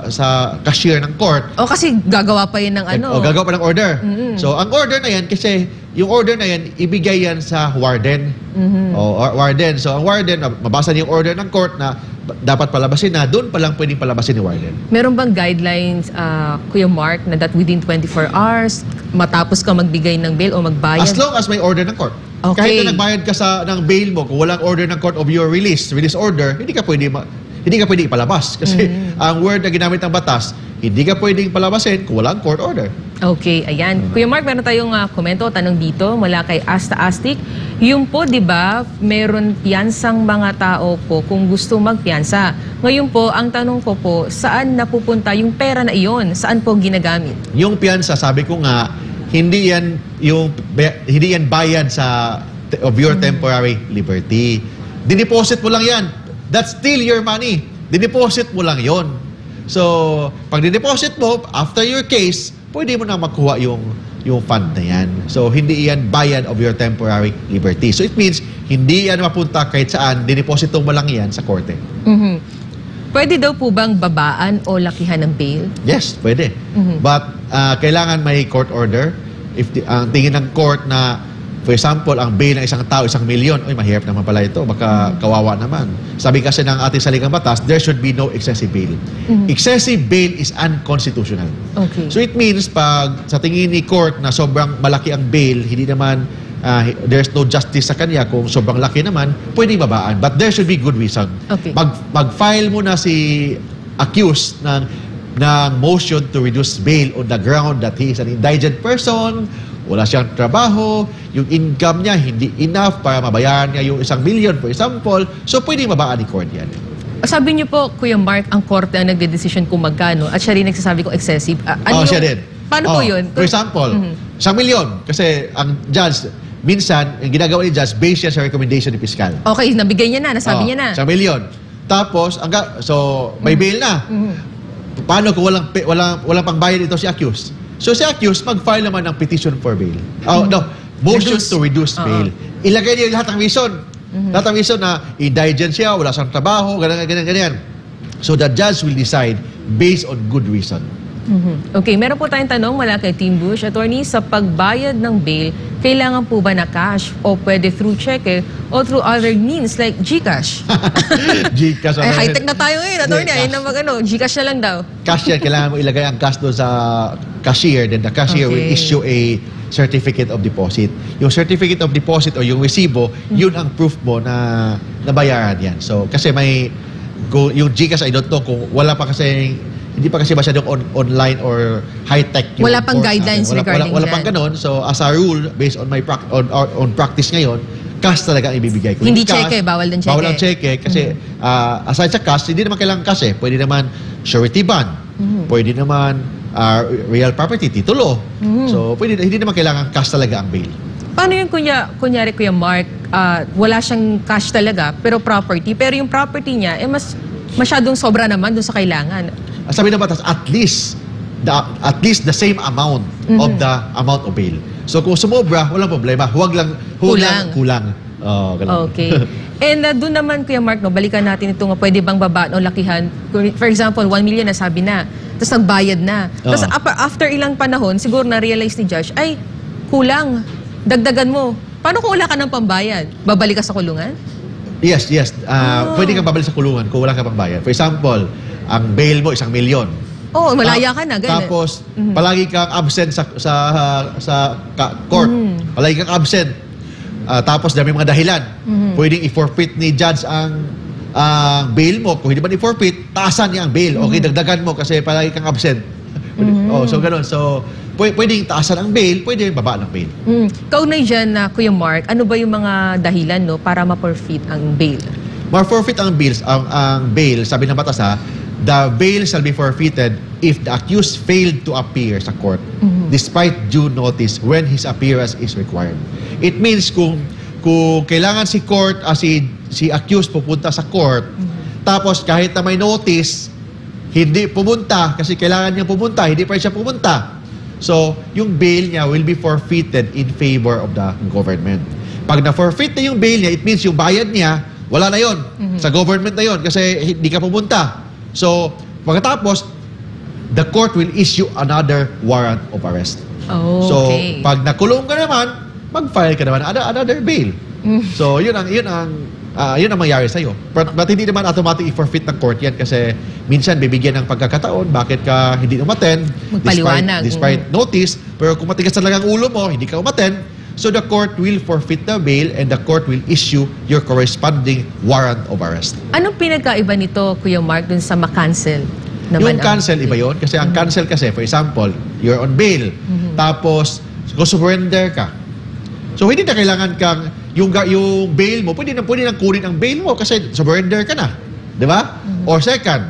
[SPEAKER 2] sa cashier ng court,
[SPEAKER 1] O kasi gagawa pa yun ng ano.
[SPEAKER 2] o gagawa pa ng order.
[SPEAKER 1] Mm-mm.
[SPEAKER 2] So, ang order na yan, kasi yung order na yan, ibigay yan sa warden.
[SPEAKER 1] Mhm.
[SPEAKER 2] O, or- warden. So, ang warden, mabasa niya yung order ng court na dapat palabasin na, doon pa lang pwedeng palabasin ni warden.
[SPEAKER 1] Meron bang guidelines, ah, Kuya Mark, na that within twenty-four hours, matapos ka magbigay ng bail o magbayad?
[SPEAKER 2] As long as may order ng court.
[SPEAKER 1] Okay.
[SPEAKER 2] Kahit na nagbayad ka sa ng bail mo, kung walang order ng court of your release, release order, hindi ka pwede ma- hindi ka pwede ipalabas kasi ang word na ginamit ng batas, hindi ka pwedeng palabasin kung walang court order.
[SPEAKER 1] Okay, ayan. Kuya Mark, meron tayong ah, komento, tanong dito mula kay Asta Astic. Yung po, di ba, meron piyansang mga tao po kung gusto magpiyansa. Ngayon po, ang tanong ko po, saan napupunta yung pera na iyon? Saan po ginagamit?
[SPEAKER 2] Yung piyansa, sabi ko nga, hindi yan yung be- hindi yan bayad sa of your temporary liberty. Dineposit mo lang yan. That's still your money. Dineposit mo lang yon. So, pag dineposit mo, after your case, pwede mo na makuha yung yung fund na yan. So, hindi yan bayad of your temporary liberty. So, it means, hindi yan mapunta kahit saan, dineposito mo lang yan sa korte.
[SPEAKER 1] Mhm. Pwede daw po bang babaan o lakihan ng bail?
[SPEAKER 2] Yes, pwede.
[SPEAKER 1] Mhm.
[SPEAKER 2] But uh, kailangan may court order. If the, ang tingin ng court na, for example, ang bail ng isang tao, isang milyon, oy, mahirap naman pala ito, baka kawawa naman. Sabi kasi ng ating saligang batas, there should be no excessive bail.
[SPEAKER 1] Mhm.
[SPEAKER 2] Excessive bail is unconstitutional.
[SPEAKER 1] Okay.
[SPEAKER 2] So it means, pag sa tingin ni court na sobrang malaki ang bail, hindi naman, uh, there's no justice sa kanya, kung sobrang laki naman, pwede babaan. But there should be good reason.
[SPEAKER 1] Okay.
[SPEAKER 2] Mag, mag-file muna si accused ng, ng motion to reduce bail on the ground that he is an indigent person, wala siyang trabaho, yung income niya hindi enough para mabayaran niya yung isang million, for example. So, pwede mabaan ni court yan.
[SPEAKER 1] Sabi niyo po, Kuya Mark, ang korte ang nagde-decision kung magkano at siya rin nagsasabi kung excessive. Ah,
[SPEAKER 2] Oh,
[SPEAKER 1] yung-
[SPEAKER 2] siya din.
[SPEAKER 1] Paano po
[SPEAKER 2] Oh,
[SPEAKER 1] yun?
[SPEAKER 2] For example,
[SPEAKER 1] Mhm.
[SPEAKER 2] isang milyon. Kasi ang judge, minsan, yung ginagawa ni judge, based yan sa recommendation ni fiscal.
[SPEAKER 1] Okay, nabigay niya na, nasabi
[SPEAKER 2] Oh,
[SPEAKER 1] niya na.
[SPEAKER 2] Isang milyon. Tapos, ang ga- so, may bail na.
[SPEAKER 1] Mhm.
[SPEAKER 2] Paano kung walang, pe- walang, walang pangbayad ito si accused? So, si accused, mag-file naman ng petition for bail. Oh, no, motion
[SPEAKER 1] Reduce.
[SPEAKER 2] to reduce
[SPEAKER 1] Oo.
[SPEAKER 2] bail. Ilagay niya lahat ng reason. Lahat ng reason na indigent siya, wala siyang trabaho, ganyan, ganyan, ganyan. So, the judge will decide based on good reason.
[SPEAKER 1] Mhm. Okay, meron po tayong tanong mula kay Team Bush. Attorney, sa pagbayad ng bail, kailangan po ba na cash o pwede through cheque o through other means like GCash?
[SPEAKER 2] Gcash.
[SPEAKER 1] Ay, high-tech na tayo ngayon, attorney.
[SPEAKER 2] Yeah,
[SPEAKER 1] Ayun
[SPEAKER 2] cash.
[SPEAKER 1] na mag, ano, GCash na lang daw.
[SPEAKER 2] Cash yan, kailangan mo ilagay ang cash doon sa cashier, then the cashier will
[SPEAKER 1] Okay.
[SPEAKER 2] issue a certificate of deposit. Yung certificate of deposit o yung resibo, yun ang proof mo na nabayaran yan. So, kasi may, go, yung GCash, I don't know, kung wala pa kasi, hindi pa kasi masyadong on, online or high-tech. yung
[SPEAKER 1] Wala pang
[SPEAKER 2] court natin.
[SPEAKER 1] guidelines
[SPEAKER 2] wala,
[SPEAKER 1] regarding
[SPEAKER 2] wala, wala pang
[SPEAKER 1] that.
[SPEAKER 2] ganon. So, as a rule, based on my prac- on, on, on practice ngayon, cash talaga ang ibibigay ko.
[SPEAKER 1] Hindi
[SPEAKER 2] cash,
[SPEAKER 1] cheque, bawal din cheque.
[SPEAKER 2] Bawal ang cheque kasi ah, aside sa cash, hindi naman kailangan cash eh. Pwede naman surety bond. Pwede naman ah, real property, titulo. So, pwede, hindi naman kailangan cash talaga ang bail.
[SPEAKER 1] Paano yung kunya, kunyari, Kuya Mark, ah, wala siyang cash talaga, pero property, pero yung property niya, eh mas masyadong sobra naman dun sa kailangan.
[SPEAKER 2] Ang sabi ng batas, at least the, at least the same amount of the amount of bail. So, kung sumobra, walang problema. Huwag lang, huwag lang kulang. Oh, ganun.
[SPEAKER 1] Okay. And uh, doon naman, Kuya Mark, no, balikan natin ito nga, pwede bang babaan o lakihan? For example, one million na sabi na, tapos nagbayad na. Tapos
[SPEAKER 2] Oo.
[SPEAKER 1] apa- after ilang panahon, siguro na-realize ni Judge, ay, kulang, dagdagan mo. Paano kung wala ka ng pambayad? Babalik ka sa kulungan?
[SPEAKER 2] Yes, yes.
[SPEAKER 1] Oh.
[SPEAKER 2] Uh, Pwede kang babalik sa kulungan kung wala ka pang bayad. For example, ang bail mo isang milyon.
[SPEAKER 1] Oo, malaya
[SPEAKER 2] Ta-
[SPEAKER 1] ka na, ganun.
[SPEAKER 2] Tapos,
[SPEAKER 1] Mhm.
[SPEAKER 2] palagi kang absent sa sa sa ka- court.
[SPEAKER 1] Mhm.
[SPEAKER 2] Palagi kang absent. Ah, tapos, dami mga dahilan.
[SPEAKER 1] Mhm.
[SPEAKER 2] Pwedeng i-forfeit ni judge ang ang bail mo. Kung hindi man i-forfeit, taasan niya ang bail. Okay,
[SPEAKER 1] Mhm.
[SPEAKER 2] dagdagan mo kasi palagi kang absent. Oh, so ganun. So, pwede, pwedeng taasan ang bail, pwede baba ng bail.
[SPEAKER 1] Mm. Kaunay dyan na, Kuya Mark, ano ba yung mga dahilan no, para ma-forfeit ang bail?
[SPEAKER 2] Ma-forfeit ang bills, ang, ang bail, sabi ng batas ha, the bail shall be forfeited if the accused failed to appear sa court despite due notice when his appearance is required. It means kung kung kailangan si court, uh, si, si accused pupunta sa court, tapos kahit na may notice, hindi pumunta kasi kailangan niya pumunta, hindi pa siya pumunta. So, yung bail niya will be forfeited in favor of the government. Pag na-forfeit na yung bail niya, it means yung bayad niya, wala na yon sa government na yon kasi hindi ka pumunta. So, pagkatapos, the court will issue another warrant of arrest.
[SPEAKER 1] Oh,
[SPEAKER 2] so,
[SPEAKER 1] okay.
[SPEAKER 2] pag nakulong ka naman, mag-file ka naman another, another bail.
[SPEAKER 1] Mm.
[SPEAKER 2] So, yun ang yun ang uh, yun ang mangyari sa iyo. But, but hindi naman automatic i-forfeit ng court yan kasi minsan bibigyan ng pagkakataon bakit ka hindi umattend despite, despite mm. notice. Pero kung matigas talaga ang ulo mo, hindi ka umattend, so the court will forfeit the bail and the court will issue your corresponding warrant of arrest.
[SPEAKER 1] Anong pinagkaiba nito, Kuya Mark, dun sa ma-cancel?
[SPEAKER 2] Yung cancel, iba yun. Kasi ang cancel kasi, for example, you're on bail. Mm-hmm. Tapos, kung surrender ka. So, hindi na kailangan kang, yung, yung bail mo, pwede na, pwede na kunin ang bail mo kasi surrender ka na. Di ba? Mm-hmm. Or second,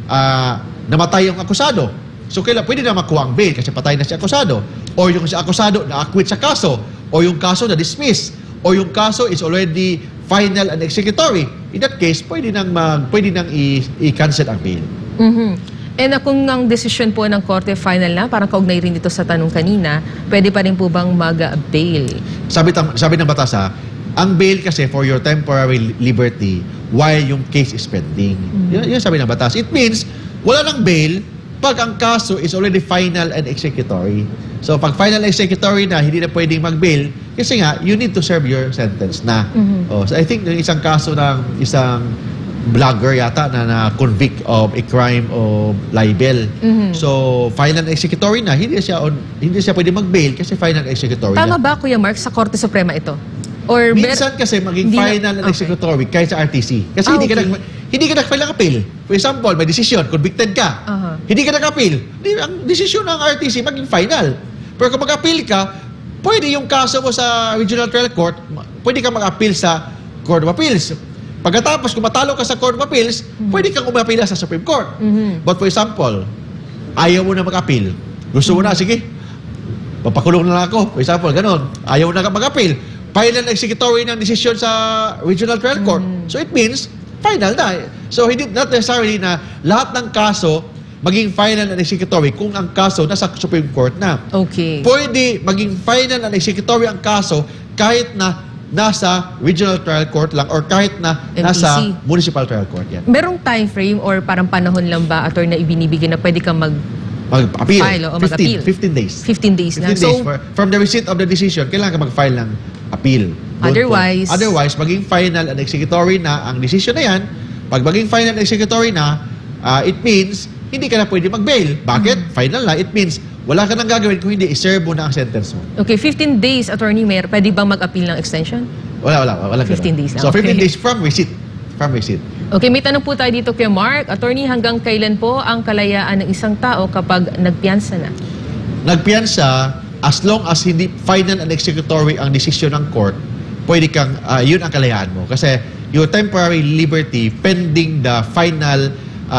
[SPEAKER 2] uh, namatay yung akusado. So, kailan, pwede na makuha ang bail kasi patay na si akusado. Or yung si akusado na-acquit sa kaso. Or yung kaso na-dismiss. Or yung kaso is already final and executory. In that case, pwede nang, mag, pwede nang i-cancel ang bail.
[SPEAKER 1] Mm-hmm. And uh, kung ang desisyon po ng korte final na, parang kaugnay rin dito sa tanong kanina, pwede pa rin po bang mag-bail?
[SPEAKER 2] Sabi, sabi ng batas ha, ang bail kasi for your temporary liberty while yung case is pending. Mm-hmm. Yun, yun sabi ng batas. It means, wala ng bail pag ang kaso is already final and executory. So pag final and executory na, hindi na pwedeng mag-bail kasi nga, you need to serve your sentence na. Mm-hmm. Oh, so I think yung isang kaso ng isang vlogger yata na na-convict of a crime of libel. Mm-hmm. So, final and executory na, hindi siya on, hindi siya pwede mag-bail kasi final and executory
[SPEAKER 1] Tama
[SPEAKER 2] na.
[SPEAKER 1] Tama ba, Kuya Mark, sa Korte Suprema ito? Or
[SPEAKER 2] minsan kasi maging final na, and okay. executory kahit sa R T C. Kasi ah, hindi, okay. ka nag, hindi ka nag-file ng appeal. For example, may decision, convicted ka. Uh-huh. Hindi ka nag-appeal. Ang decision ng R T C maging final. Pero kung mag-appeal ka, pwede yung kaso mo sa Regional Trial Court, pwede ka mag-appeal sa Court of Appeals. Pagkatapos, kung matalo ka sa Court of Appeals, mm-hmm. pwede kang umapila sa Supreme Court. Mm-hmm. But for example, ayaw mo na mag-appeal. Gusto mo na, sige, papakulong na lang ako. For example, ganun. Ayaw na mag-appeal. Final executory ng decision sa Regional Trial Court. Mm-hmm. So it means, final na. So hindi not necessarily na lahat ng kaso maging final and executory kung ang kaso nasa Supreme Court na.
[SPEAKER 1] Okay.
[SPEAKER 2] Pwede maging final and executory ang kaso kahit na nasa Regional Trial Court lang or kahit na
[SPEAKER 1] M P C.
[SPEAKER 2] Nasa Municipal Trial Court yan.
[SPEAKER 1] Merong time frame or parang panahon lang ba, attorney, na ibinibigay na pwede kang mag
[SPEAKER 2] mag-appeal?
[SPEAKER 1] File o mag-appeal?
[SPEAKER 2] fifteen days.
[SPEAKER 1] fifteen days na.
[SPEAKER 2] fifteen days. So, for, from the receipt of the decision, kailangan ka mag-file ng appeal.
[SPEAKER 1] Otherwise,
[SPEAKER 2] otherwise, maging final and executory na ang decision na yan. Pag maging final and executory na, uh, it means hindi ka na pwede mag-bail. Bakit? Mm-hmm. Final na. It means wala ka nang gagawin kung hindi i-serve mo na ang sentence mo.
[SPEAKER 1] Okay, fifteen days, attorney, Mayor, pwede bang mag-appeal ng extension?
[SPEAKER 2] Wala, wala. wala
[SPEAKER 1] fifteen days lang.
[SPEAKER 2] So, fifteen
[SPEAKER 1] okay.
[SPEAKER 2] days from receipt. From receipt.
[SPEAKER 1] Okay, may tanong po tayo dito kay Mark. Attorney, hanggang kailan po ang kalayaan ng isang tao kapag nagpiyansa na?
[SPEAKER 2] Nagpiyansa, as long as hindi final and executory ang desisyon ng court, pwede kang, uh, yun ang kalayaan mo. Kasi your temporary liberty pending the final,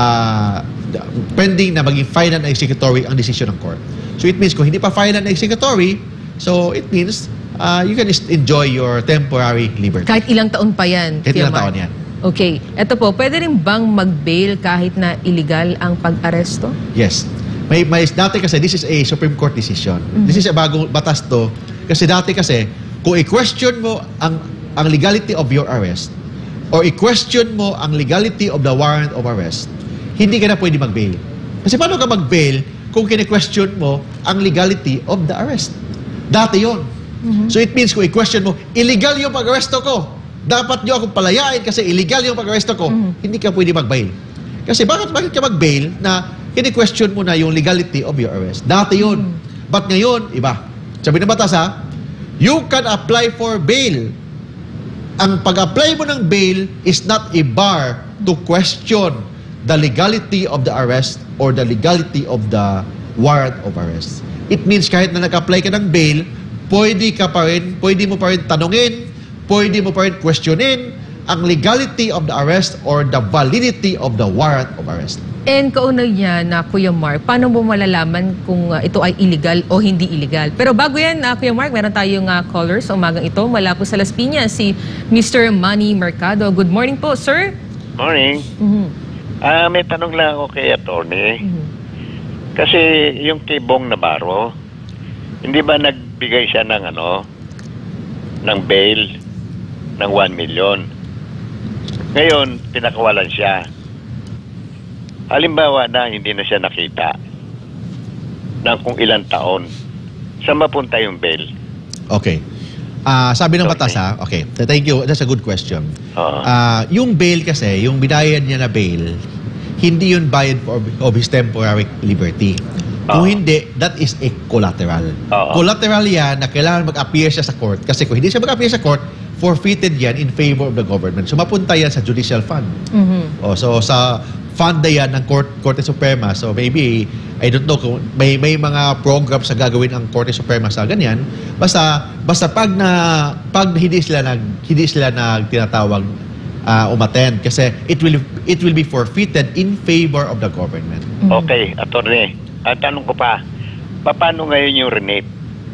[SPEAKER 2] uh, pending na maging final and executory ang desisyon ng court. So it means kung hindi pa final and executory, so it means uh, you can enjoy your temporary liberty.
[SPEAKER 1] Kahit ilang taon pa yan.
[SPEAKER 2] Kahit ilang taon yan.
[SPEAKER 1] Okay. Ito po, pwede rin bang mag-bail kahit na illegal ang pag-aresto?
[SPEAKER 2] Yes. May, may, dati kasi, this is a Supreme Court decision. Mm-hmm. This is a bagong batas to. Kasi dati kasi, kung i-question mo ang, ang legality of your arrest, or i-question mo ang legality of the warrant of arrest, hindi ka na pwede mag-bail. Kasi paano ka mag-bail kung kine-question mo ang legality of the arrest? Dati yon. Mm-hmm. So it means kung i-question mo, illegal yung pag-aresto ko. Dapat nyo akong palayain kasi illegal yung pag-aresto ko. Mm-hmm. Hindi ka pwede mag-bail. Kasi bakit, bakit ka mag-bail na kine-question mo na yung legality of your arrest? Dati yun. Mm-hmm. But ngayon, iba. Sabi ng batas ha, you can apply for bail. Ang pag-apply mo ng bail is not a bar to question the legality of the arrest or the legality of the warrant of arrest. It means kahit na nag-apply ka ng bail, pwede ka pa rin, pwede mo pa rin tanungin, pwede mo pa rin questionin ang legality of the arrest or the validity of the warrant of arrest.
[SPEAKER 1] And kaunay niya na Kuya Mark, paano mo malalaman kung uh, ito ay illegal o hindi illegal? Pero bago yan, uh, Kuya Mark, meron tayong uh, callers sa umagang ito. Mula po sa Las Piñas, si Mister Manny Mercado. Good morning po, sir.
[SPEAKER 10] Morning.
[SPEAKER 1] Mm-hmm.
[SPEAKER 10] Ah, may tanong lang ako kay attorney.
[SPEAKER 1] Mm-hmm.
[SPEAKER 10] Kasi yung kay Bong Navarro, hindi ba nagbigay siya ng ano, ng bail ng one million? Ngayon, pinakawalan siya. Halimbawa na hindi na siya nakita ng kung ilang taon, saan mapunta yung bail?
[SPEAKER 2] Okay. Ah, sabi ng
[SPEAKER 10] Okay.
[SPEAKER 2] batas ha, okay, thank you, that's a good question.
[SPEAKER 10] Oo.
[SPEAKER 2] Ah, yung bail kasi, yung binayad niya na bail, hindi yun bayad for, of his temporary liberty. Kung
[SPEAKER 10] Oo.
[SPEAKER 2] hindi, that is a collateral.
[SPEAKER 10] Oo.
[SPEAKER 2] Collateral yan na kailangan mag-appear siya sa court. Kasi kung hindi siya mag-appear sa court, forfeited yan in favor of the government. So mapunta yan sa judicial fund.
[SPEAKER 1] Mm-hmm.
[SPEAKER 2] Oh, so sa fund na yan ng Court, Korte Suprema. So maybe, I don't know kung may, may mga programs na gagawin ang Korte Suprema sa ganyan. Basta, basta pag na, pag hindi sila nag, hindi sila nag tinatawag uh, umattend kasi it will, it will be forfeited in favor of the government.
[SPEAKER 10] Okay, attorney. At tanong ko pa, paano ngayon yung renape?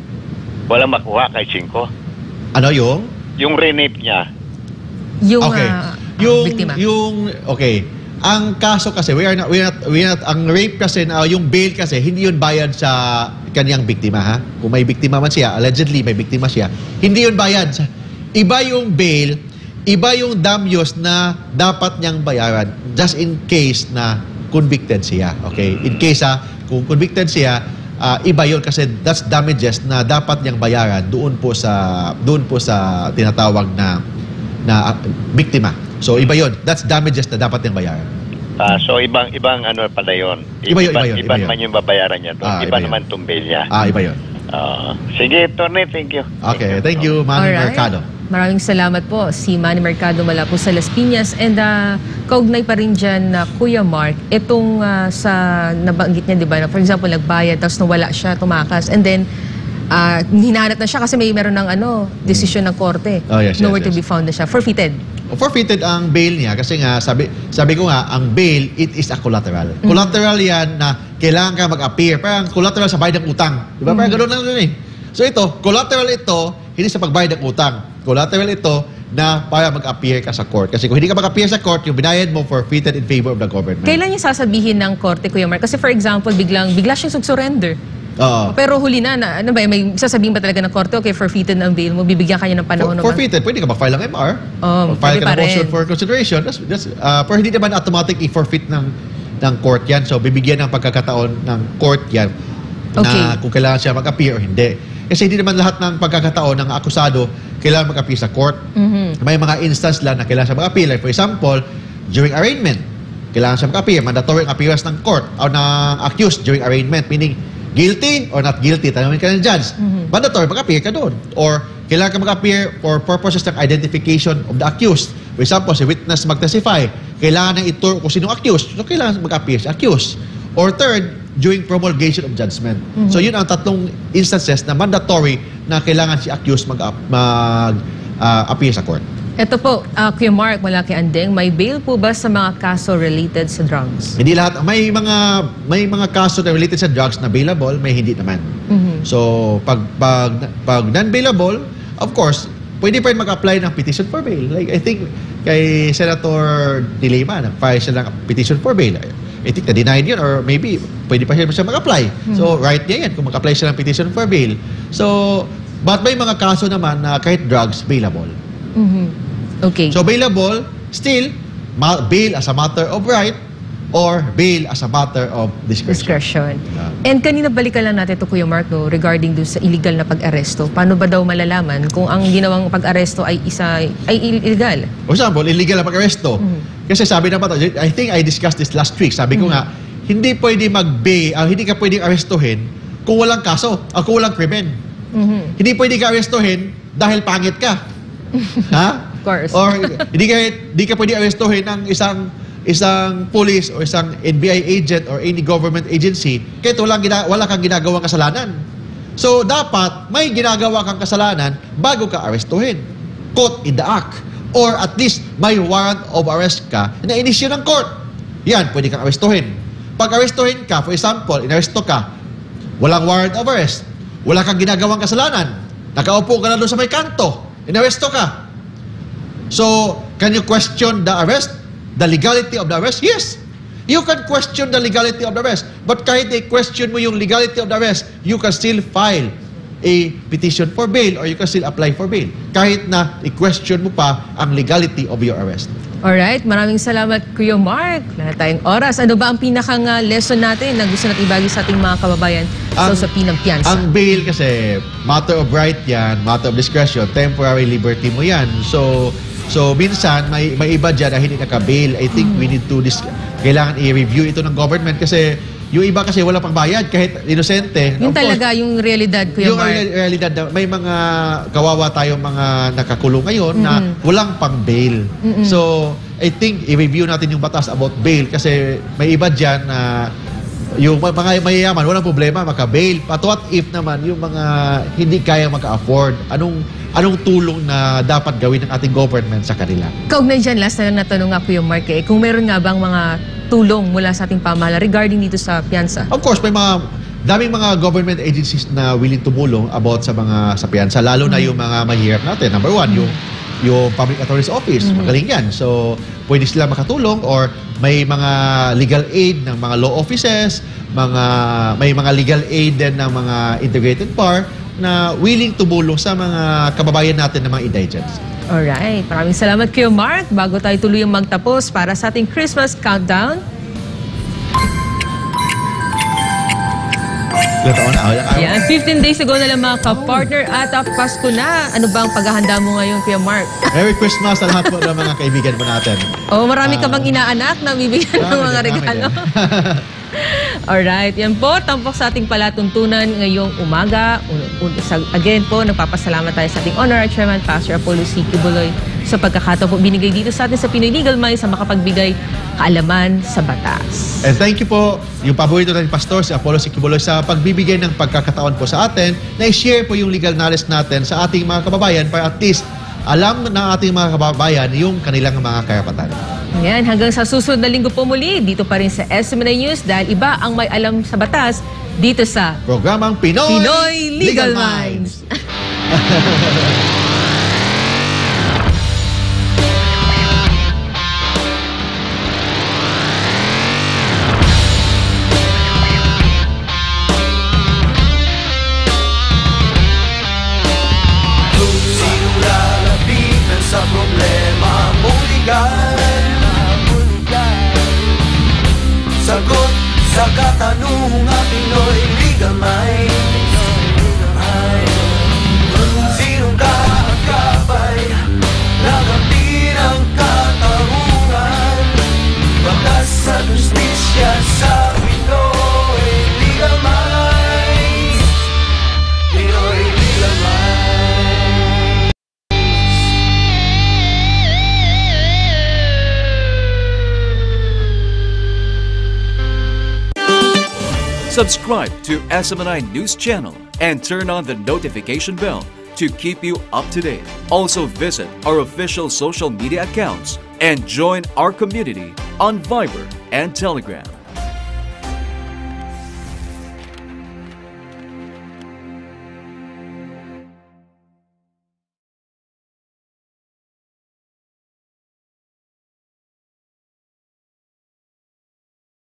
[SPEAKER 10] Walang makuha kay Cinco?
[SPEAKER 2] Ano yung?
[SPEAKER 10] Yung renape niya.
[SPEAKER 1] Yung
[SPEAKER 2] Okay.
[SPEAKER 1] uh,
[SPEAKER 2] yung,
[SPEAKER 1] biktima.
[SPEAKER 2] yung, okay. Ang kaso kasi, we are not, we are not, we are not, ang rape kasi, na yung bail kasi, hindi yun bayad sa kanyang biktima, ha? Kung may biktima man siya, allegedly may biktima siya, hindi yun bayad. Iba yung bail, iba yung damages na dapat niyang bayaran just in case na convicted siya, okay? In case, ha, kung convicted siya, uh, iba yun kasi that's damages na dapat niyang bayaran doon po sa, doon po sa tinatawag na, na uh, biktima. So, iba yun. That's damages na dapat niyang bayaran.
[SPEAKER 10] Ah, so ibang ibang ano pala yon.
[SPEAKER 2] Iba yun, iba yun,
[SPEAKER 10] Iba
[SPEAKER 2] iba yun.
[SPEAKER 10] naman yung babayaran niya doon.
[SPEAKER 2] Ah,
[SPEAKER 10] iba,
[SPEAKER 2] iba yun.
[SPEAKER 10] naman tong bail niya.
[SPEAKER 2] Ah, iba yun.
[SPEAKER 10] Ah, sige, attorney, thank you.
[SPEAKER 2] Okay, thank you, Manny
[SPEAKER 1] Alright.
[SPEAKER 2] Mercado.
[SPEAKER 1] Maraming salamat po si Manny Mercado mula po sa Las Piñas. And uh, kaugnay pa rin dyan na Kuya Mark, itong uh, sa nabanggit niya, di ba, na for example, nagbayad, tapos nawala siya, tumakas, and then uh, hinahanap na siya kasi may meron ng ano, desisyon ng korte.
[SPEAKER 2] Oh, yes, yes,
[SPEAKER 1] Nowhere to
[SPEAKER 2] yes.
[SPEAKER 1] be found na siya. Forfeited.
[SPEAKER 2] Forfeited ang bail niya kasi nga, sabi, sabi ko nga, ang bail, it is a collateral.
[SPEAKER 1] Mm-hmm.
[SPEAKER 2] Collateral yan na kailangan ka mag-appear. Parang collateral sa bayad ng utang. Di ba? Parang gano'n lang yun eh. So ito, collateral ito, hindi sa pagbayad ng utang. Collateral ito na para mag-appear ka sa court. Kasi kung hindi ka mag-appear sa court, yung binayad mo forfeited in favor of the government.
[SPEAKER 1] Kailan niya sasabihin ng korte, Kuya Mark? Kasi for example, biglang, bigla siyang sug-surrender.
[SPEAKER 2] Oo.
[SPEAKER 1] Pero huli na, na, ano ba, may sasabihin ba talaga ng korte, okay, forfeited ang bail mo, bibigyan kanya ng panahon
[SPEAKER 2] For,
[SPEAKER 1] naman?
[SPEAKER 2] forfeited, pwede ka mag-file ng M R.
[SPEAKER 1] Oh,
[SPEAKER 2] o file
[SPEAKER 1] pwede
[SPEAKER 2] ka
[SPEAKER 1] pa
[SPEAKER 2] ng motion
[SPEAKER 1] rin.
[SPEAKER 2] for consideration. That's, that's, uh, pero hindi naman automatic i-forfeit ng, ng court yan. So, bibigyan ng pagkakataon ng court yan
[SPEAKER 1] Okay.
[SPEAKER 2] na kung kailangan siya mag-appear o hindi. Kasi hindi naman lahat ng pagkakataon ng akusado kailangan mag-appear sa court.
[SPEAKER 1] Mhm.
[SPEAKER 2] May mga instance lang na kailangan siya mag-appear. Like for example, during arraignment, kailangan siya mag-appear. Mandatory ang appearance ng court o ng accused during arraignment. Meaning, guilty or not guilty. Tanungin ka ng judge.
[SPEAKER 1] Mhm.
[SPEAKER 2] Mandatory, mag-appear ka doon. Or kailangan ka mag-appear for purposes ng identification of the accused. For example, si witness mag-testify. Kailangan na itur kung sino accused. So, kailangan mag-appear si accused. Or third, during promulgation of judgment.
[SPEAKER 1] Mhm.
[SPEAKER 2] So, yun ang tatlong instances na mandatory na kailangan si accused mag-appear mag, uh, appear sa court.
[SPEAKER 1] Ito po, uh, Kuya Mark, mula kay Andeng, may bail po ba sa mga kaso related sa drugs?
[SPEAKER 2] Hindi lahat. May mga may mga kaso na related sa drugs na bailable, may hindi naman.
[SPEAKER 1] Mhm.
[SPEAKER 2] So, pag, pag, pag non-bailable, of course, pwede pa rin mag-apply ng petition for bail. Like, I think, kay Senator De Lima, nag-file siya ng petition for bail. I think na-denied yun or maybe pwede pa siya, siya mag-apply. So, right niya yan kung mag-apply siya ng petition for bail. So, but may mga kaso naman na kahit drugs, bailable.
[SPEAKER 1] Mhm. Okay.
[SPEAKER 2] So, bailable, still, ma- bail as a matter of right or bail as a matter of discretion.
[SPEAKER 1] Discretion.
[SPEAKER 2] Yeah.
[SPEAKER 1] And kanina balikan lang natin ito, Kuya Mark, no, regarding dun sa illegal na pag-aresto. Paano ba daw malalaman kung ang ginawang pag-aresto ay isa ay illegal?
[SPEAKER 2] For example, illegal na pag-aresto.
[SPEAKER 1] Mhm.
[SPEAKER 2] Kasi sabi ng batas, I think I discussed this last week. Sabi ko nga, hindi pwede mag-bail, ah, hindi ka pwedeng arestuhin kung walang kaso, ah, kung walang krimen.
[SPEAKER 1] Mhm.
[SPEAKER 2] Hindi pwede ka arestuhin dahil pangit ka. Ha?
[SPEAKER 1] Of course.
[SPEAKER 2] Or hindi ka hindi ka pwede arestuhin ng isang isang police o isang N B I agent or any government agency kahit walang gina, wala kang ginagawang kasalanan. So dapat may ginagawa kang kasalanan bago ka arestuhin. Caught in the act. or at least may warrant of arrest ka na inisyu ng court. Yan, pwede kang arestuhin. Pag arestuhin ka, for example, inaresto ka, walang warrant of arrest, wala kang ginagawang kasalanan, nakaupo ka na doon sa may kanto, inaresto ka. So, can you question the arrest? The legality of the arrest? Yes. You can question the legality of the arrest. But kahit i-question mo yung legality of the arrest, you can still file a petition for bail or you can still apply for bail. Kahit na i-question mo pa ang legality of your arrest.
[SPEAKER 1] Alright, maraming salamat Kuya Mark. Wala na tayong oras. Ano ba ang pinakang uh, lesson natin na gusto natin ibagi sa ating mga kababayan sa usapin ng piyansa?
[SPEAKER 2] Ang bail kasi, matter of right yan, matter of discretion, temporary liberty mo yan. So, so minsan, may, may iba dyan na hindi naka-bail. I think mm. we need to, dis- kailangan i-review ito ng government kasi yung iba kasi wala pang bayad kahit inosente.
[SPEAKER 1] Yung talaga, course, yung realidad, Kuya
[SPEAKER 2] yung
[SPEAKER 1] Mark.
[SPEAKER 2] Yung realidad, may mga kawawa tayong mga nakakulong ngayon
[SPEAKER 1] mm-hmm.
[SPEAKER 2] na walang pang bail. Mm-hmm. So, I think i-review natin yung batas about bail kasi may iba dyan na yung mga mayayaman, walang problema, maka-bail. But what if naman yung mga hindi kaya maka-afford, anong anong tulong na dapat gawin ng ating government sa kanila?
[SPEAKER 1] Kaugnay dyan, last na natanong nga Kuya Mark, eh, kung meron nga bang mga tulong mula sa ating pamahalaan regarding dito sa piyansa?
[SPEAKER 2] Of course, may mga daming mga government agencies na willing tumulong about sa mga sa piyansa, lalo mm-hmm. na yung mga mahirap natin. Number one, mm-hmm. yung yung Public Attorney's Office, mm-hmm. magaling yan. So, pwede sila makatulong or may mga legal aid ng mga law offices, mga may mga legal aid din ng mga integrated bar na willing tumulong sa mga kababayan natin ng mga indigents.
[SPEAKER 1] Alright, maraming salamat Kuya Mark. Bago tayo tuluyang magtapos para sa ating Christmas countdown. Yan, fifteen days ago na lang mga ka-partner at uh, Pasko na. Ano ba ang paghahanda mo ngayon, Kuya Mark?
[SPEAKER 2] Merry Christmas sa lahat po ng mga kaibigan mo natin.
[SPEAKER 1] Oh, marami ka bang inaanak na bibigyan ng mga regalo? Alright, yan po, tampok sa ating palatuntunan ngayong umaga. Again po, nagpapasalamat tayo sa ating Honorary Chairman, Pastor Apollo C. Kibuloy, sa pagkakataon po binigay dito sa atin sa Pinoy Legal Minds sa makapagbigay kaalaman sa batas.
[SPEAKER 2] And thank you po, yung paborito natin Pastor, si Apollo C. Kibuloy, sa pagbibigay ng pagkakataon po sa atin na i-share po yung legal knowledge natin sa ating mga kababayan para at least alam ng ating mga kababayan yung kanilang mga karapatan.
[SPEAKER 1] Yan, hanggang sa susunod na linggo po muli, dito pa rin sa S M N I News dahil iba ang may alam sa batas dito sa
[SPEAKER 2] programang Pinoy,
[SPEAKER 1] Pinoy Legal, Legal
[SPEAKER 2] Minds.
[SPEAKER 3] Kung sino lalapitan sa problema mong legal, sagot sa katanungan, Pinoy Legal Minds. Sinong kakapay, nagapin ang katarungan, batas sa justisya sa Pinoy Legal Minds. Pinoy Legal Minds.
[SPEAKER 11] Subscribe to S M N I News Channel and turn on the notification bell to keep you up to date. Also visit our official social media accounts and join our community on Viber and Telegram.